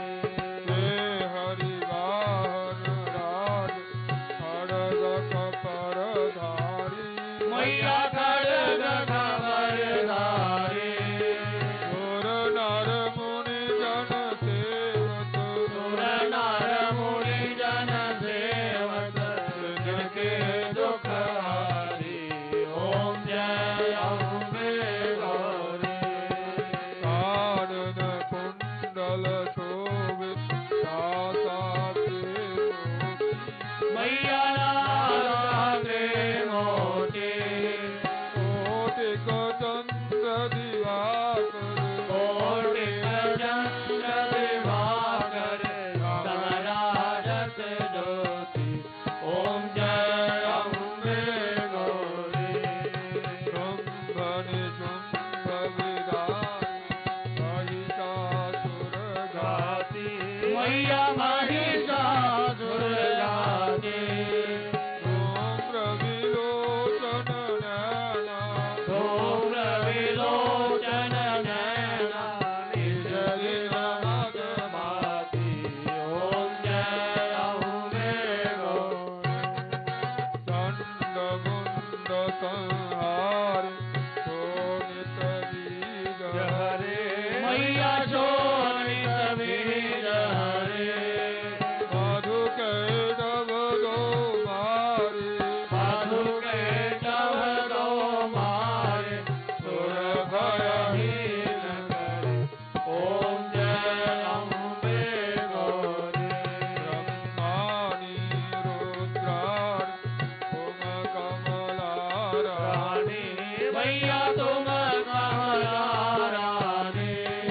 हरि वाहन राज खड़ग कपर धारी मैया खड़ग खबर धारी सुर नर मुनि जन सेवत सुर नर मुनि जन सेवत जिनके दुख हारी ओम जय अम्बे गौरी कानन कुंडल शोभित सासाग्रे मोती मैया राधे मोती कोटिक चंद्र दिवाकर कोटिक चंद्र दिवाकर कमराजत ज्योति ओम जय अम्बे गौरी शुंभ निशुंभ विदान महिषासुर घाती मैया महिषासुर जाते धूम्र विलोचन नैना धूम्र विलोचन नैना निज दिन मद माती ओम जय अम्बे गौरी दंड मुंड संहार शोभित बीज हरे मैया मैया शोणित बीज हरे साधु के तब दो मारे साधु के तब दो मारे सुर भयहीन करे ओम जय अम्बे गौरी ब्रह्माणि रुद्राणि ओम कमलारा रानी मैया तुम कमलारानी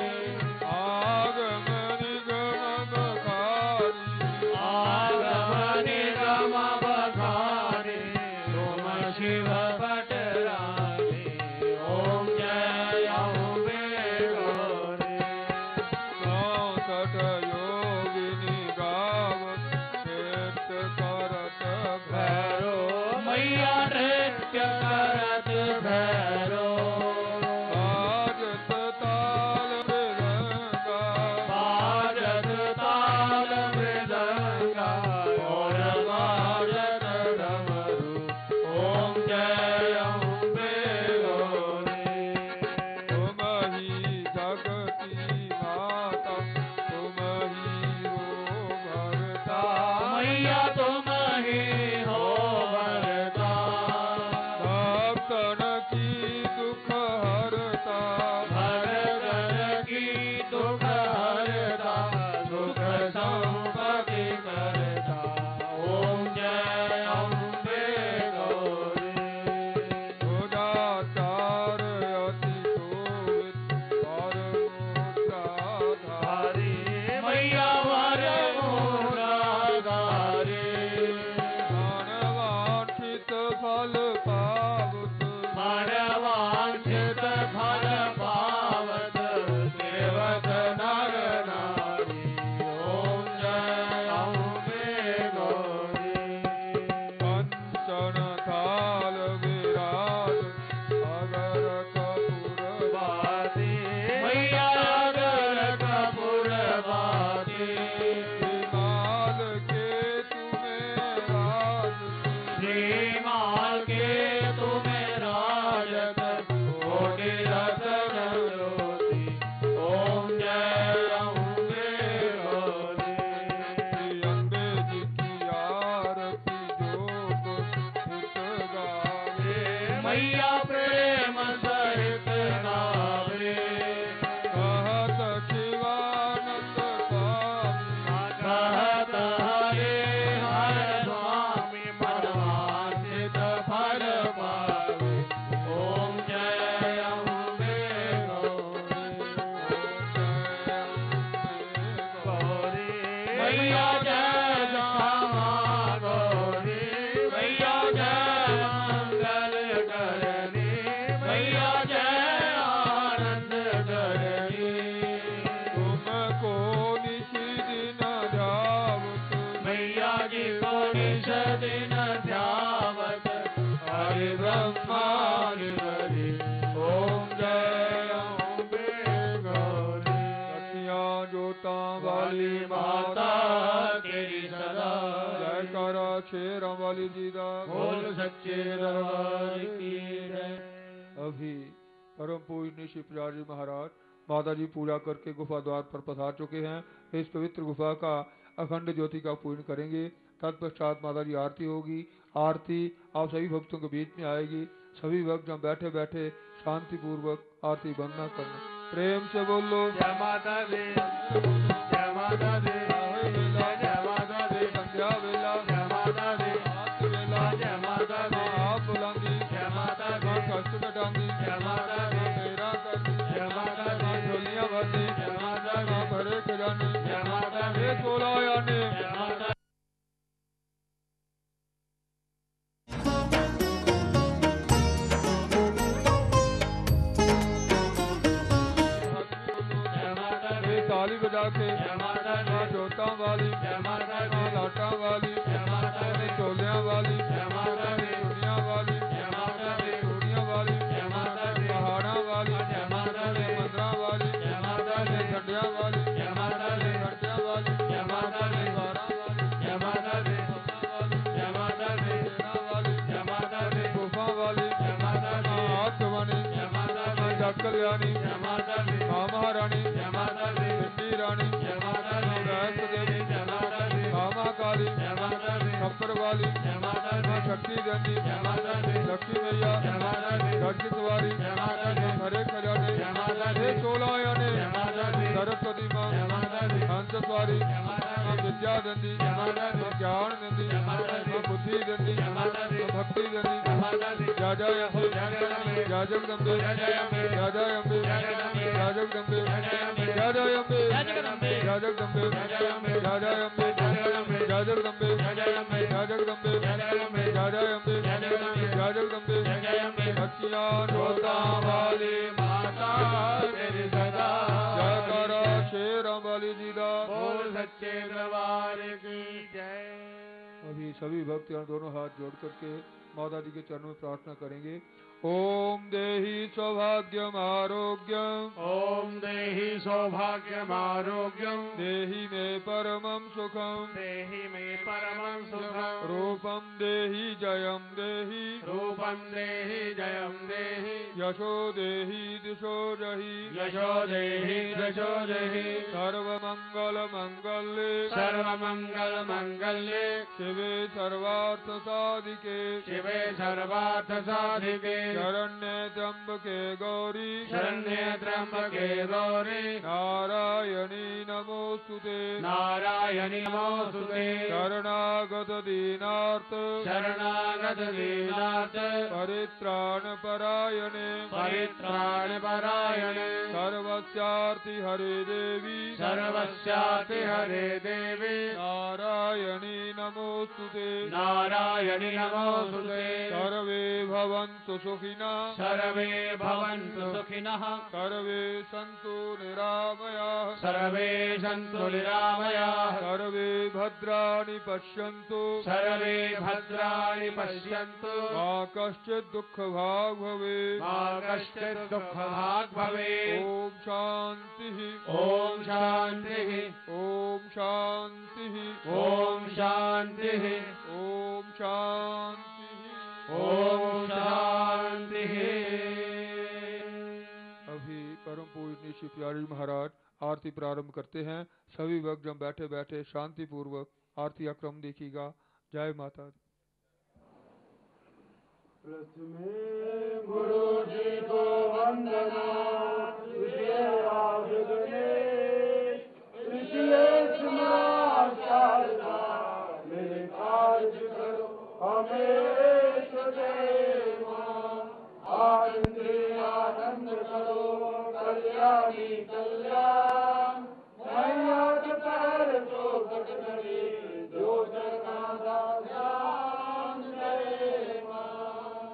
आगम निगम बखारी आगम निगम बखारी तुम शिव पटरानी ओम जय अम्बे गौरी चौसठ योगिनी गावत नृत्य करत भैरो मैया नृत्य करत भैरो बाजत ताल मृदंगा बाजत ताल मृदंगा और बाजत डमरू ओम जय अम्बे गौरी तुम ही जगती माता तुम ही हो भरता मैया तुम ही हो भरता भक्तन की दुख हरता भगतन की दुख हरता दुख संपत्ति करता ओम जय अम्बे गौरी उदाचार अति शोभित और मोक्षाधार हरि मैया वर मूलाधारी मानवांछित फल पावत मानवांछित फल पावत देवत नर नारी ओम जय अम्बे गौरी कंचन थाल विराज अगर कपूर बाती मैया अगर कपूर बाती माल के तुम्हें राज श्रीमाल के तुम्हें राजत कोटि रतन ज्योति ओम जय अम्बे गौरी श्री अम्बे जी की आरती जोत हित गावे मैया प्रेम सहित गावे कहत शिवानंद स्वामी कहत हरे हर स्वामी मनवांछित फल पावे ओम जय अम्बे गौरी गौरी मैया जय श्यामा गौरी मैया जय मंगल करनी मैया जय आनंद करनी तुमको निशि दिन ध्यावत मैया जी को निश दिन ध्यावत हरि ब्रह्मानि हरि ओम जय अम्बे गौरी सखियां जोता वाली वाली माता माता तेरी सदा जय कर शेर वाली दीदा बोल सच्चे दरबार की जय अभी परम पूजनीय श्री पुजारी महाराज माता जी पूजा करके गुफा द्वार पर पधार चुके हैं। इस पवित्र गुफा का अखंड ज्योति का पूजन करेंगे। तत्पश्चात माता जी आरती होगी। आरती आप सभी भक्तों के बीच में आएगी। सभी भक्त जब बैठे बैठे शांति पूर्वक आरती बंदना करना। प्रेम से बोलो जय माता दी जय माता दी जय माता दी संध्या वेला जय माता दी रात वेला जय माता दी आप बुलांगी जय माता दी कष्ट कटांगी जय माता दी तेरा करनी जय माता दी झोलियां भरनी जय माता दी भरे खजाने जय माता दी ये सोलह आने जय माता ताली बजा के जय माता दी माँ जोता वाली जय माता दी माँ लाटा वाली जय माता दी चोलिया वाली जय माता दी दुनिया वाली जय माता दी चूड़िया वाली जय माता दी पहाड़ा वाली जय माता दी मंदरा वाली जय माता दी ठंडिया वाली जय माता दी घंटिया वाली जय माता दी बारा वाली जय माता दी सोना वाली जय माता दी सेना वाली जय माता दी गुफा वाली जय माता दी माँ हाथ वाणी जय माता दी माँ जग कल्याणी जय माता दी माँ महारानी जय माता लक्ष्मी दंडी जय माता दी लक्ष्मी मैया जय माता दी गज की सवारी जय माता दी हरे खजाने जय माता दी हे चोलायने जय माता दी सरस्वती माँ जय माता दी हंस सवारी जय माता माँ दी विद्या दंडी जय माता दी माँ ज्ञान दंडी जय माता दी माँ बुद्धि दंडी जय माता दी माँ भक्ति दंडी जय माता दी जय जय अम्बे जय जय अम्बे जय जगदम्बे जय जय अम्बे जय जय अम्बे जय जय अम्बे जय जगदम्बे जय जय अम्बे जय जय अम्बे जय जगदम्बे जय जगदम्बे जय जय अम्बे जय जय अम्बे जय जय अम्बे जय जगदम्बे जय जय अम्बे जय जगदम्बे जय जय अम्बे जय जय अम्बे जय जय अम्बे जय जगदम्बे जय जय अम्बे सखियां जोता वाली माता तेरी सदा जय करा शेर वाली जी दा बोल सच्चे दरबार की जय। अभी सभी भक्तगण दोनों हाथ जोड़ करके माता जी के चरणों में प्रार्थना करेंगे। ओम देहि सौभाग्यम आरोग्यम ओम देहि सौभाग्यम आरोग्यम देहि मे परमं सुखम देहि मे परमं सुखम रूपम देहि जयम देहि रूपम देहि जयम देहि यशो देहि दिशो जहि यशो देहि दशो देहि सर्वमंगल मंगल्ये सर्वमंगल मंगल्ये शिवे सर्वार्थ साधिके शिवे सर्वार्थ साधिके शरण्ये त्र्यंबके गौरी शरण्ये त्र्यंबके गौरी नारायणी नमोस्तुते नारायणी नमोस्तुते शरणागत दीनार्थ शरणागत दीनार्थ परित्राण परायणे परित्राण परायणे सर्वस्यार्ति हरे देवी सर्वस्याति हरे देवी नारायणी नमोस्तुते नारायणी नमोस्तुते सर्वे भवन्तु सुखिनः सर्वे भवन्तु सुखिनः सर्वे सन्तु निरामयाः सर्वे सन्तु निरामयाः सर्वे भद्राणि पश्यन्तु सर्वे भद्राणि पश्यन्तु मा कश्चित् दुःखभाग् भवेत् मा कश्चित् दुःखभाग् भवेत् ॐ शान्तिः ॐ शान्तिः ॐ शान्तिः ॐ शान्तिः ॐ शान्तिः ॐ शान्तिः। अभी परम पूजनीय श्री प्यारी महाराज आरती प्रारंभ करते हैं। सभी भक्त जब बैठे बैठे शांति पूर्वक आरती का क्रम देखिएगा। जय माता दी। प्रथमे गुरु जी को वंदना तुझे आवेदने तृतीय समाज शारदा मेरे कार्य करो हमें सदैव आनंद आनंद करो कल्याणी कल्याण मैया के पैर जो कटकरी जो जना दान जय मां।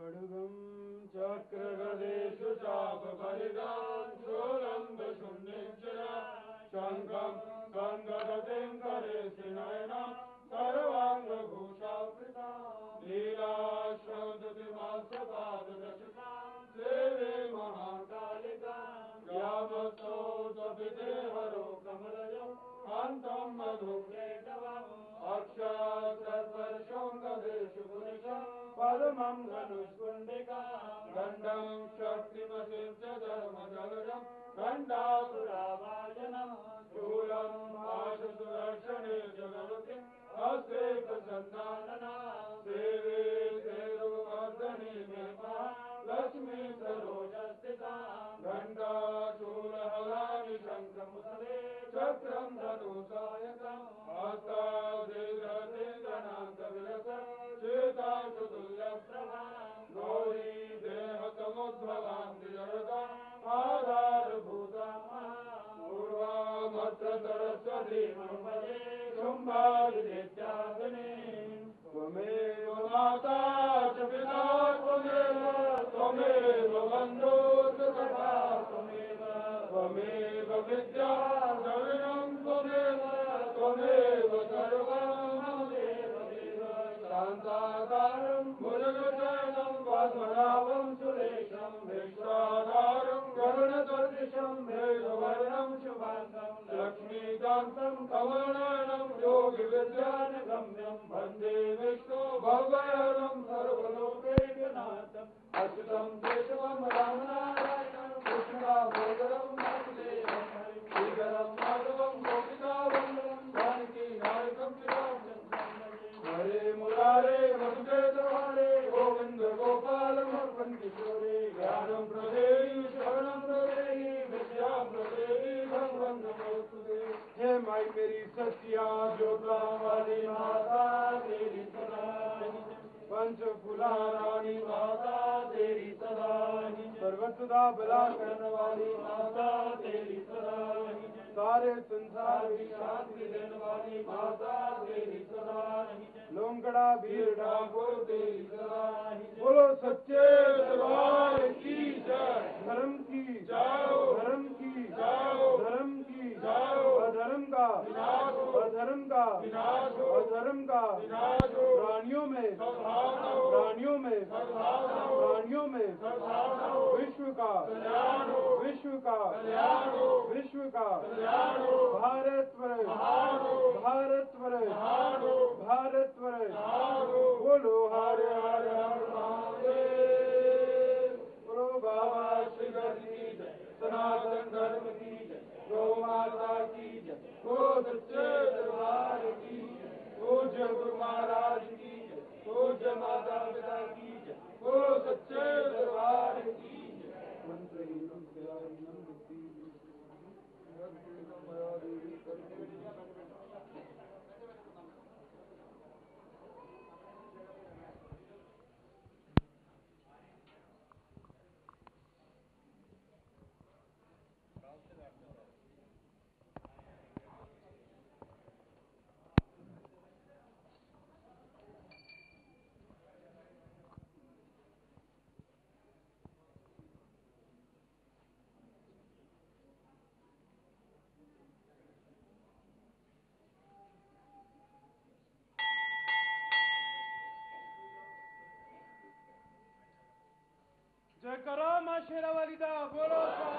खड्गं चक्रगदेषु चापपरिदां शूलं शून्येश्वरा शङ्खं सङ्गदतिं करे श्रीनयनं सर्वाङ्गभूषावृता लीलाश्रौदतिमास्यपाददशकां सेवे महाकालिका यावत्सौ स्वपितेहरो कमलयम् अन्तं मधुक्लेटवम् अक्षात्स्पर्शं गदेषु पुरुषं पद्मं धनुष्कुण्डिकां गण्डं शक्तिमतिं च धर्मजलजं गण्डासुराभाजनं शूलं पाशसुदर्शने जगवति हस्ते प्रसन्नानना सेवे सेरुवर्धने मे लक्ष्मी सरोजस्थितां घण्टाशूलहलानि शङ्खमुसले चक्रं धनुषायकं हस्तादेन्द्रनाथविलसं चेताशुतुल्यप्रभां गौरी देहसमुद्भवां द्विजरतां आधारभूतां पूर्वामत्र सरस्वती मनुपदे शुम्भादित्याग्ने त्वमेव माता च पिता त्वमेव त्वमेव बन्धो च सखा त्वमेव त्वमेव विद्या द्रविणं त्वमेव त्वमेव सर्वं मम देवदेव शान्ताकारं भुजगशयनं पद्मनाभं सुरेशं विश्वाधारं गगनसदृशं मेघवर्णं शुभाङ्गं लक्ष्मीकान्तं कमलनयनं योगिविद्यानिगम्यं वन्दे विष्णु भवभयहरं सर्वलोकैकनाथम् अच्युतं केशवं रामनारायणं कृष्णदामोदरं वासुदेवं श्रीधरं माधवं गोपिकावल्लभं जानकीनायकं हरे मुरारे मधुकेतवारे गोविन्द गोपालमर्पण किशोरे ज्ञानं प्रदेहि शरणं प्रदेहि विद्यां प्रदेहि भगवन् नमोस्तुते। हे माई मेरी सत्या ज्योता वाली माता तेरी सदा पंचफूला रानी माता तेरी सदा सर्वसदा भला करने वाली माता तेरी सदा सारे संसार की शांति देने वाली माता तेरी सदा लोमगढ़ा वीर ठाकुर तेरी सदा बोलो सच्चे दरबार की जय धर्म की जाओ धर्म की जाओ धर्म की जाओ अधर्म का विनाश हो अधर्म का विनाश हो अधर्म का विनाश हो प्राणियों में प्राणियों में प्राणियों में विश्व का विश्व का विश्व का भारत पर भारत पर भारत पर बोलो हरे हरे हर महादेव बोलो बाबा श्री की जय सनातन धर्म की जय गौ माता की जय गो सच्चे दरबार की जय पूज्य गुरु महाराज की जय पूज्य माता पिता की जय बोलो सच्चे दरबार की जय। जय करो माँ शेरावाली दा बोलो।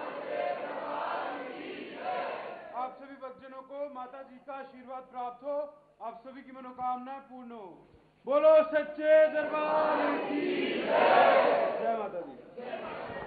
आप सभी भक्तजनों को माता जी का आशीर्वाद प्राप्त हो, आप सभी की मनोकामना पूर्ण हो। बोलो सच्चे दरबार की जय। जय माता दी।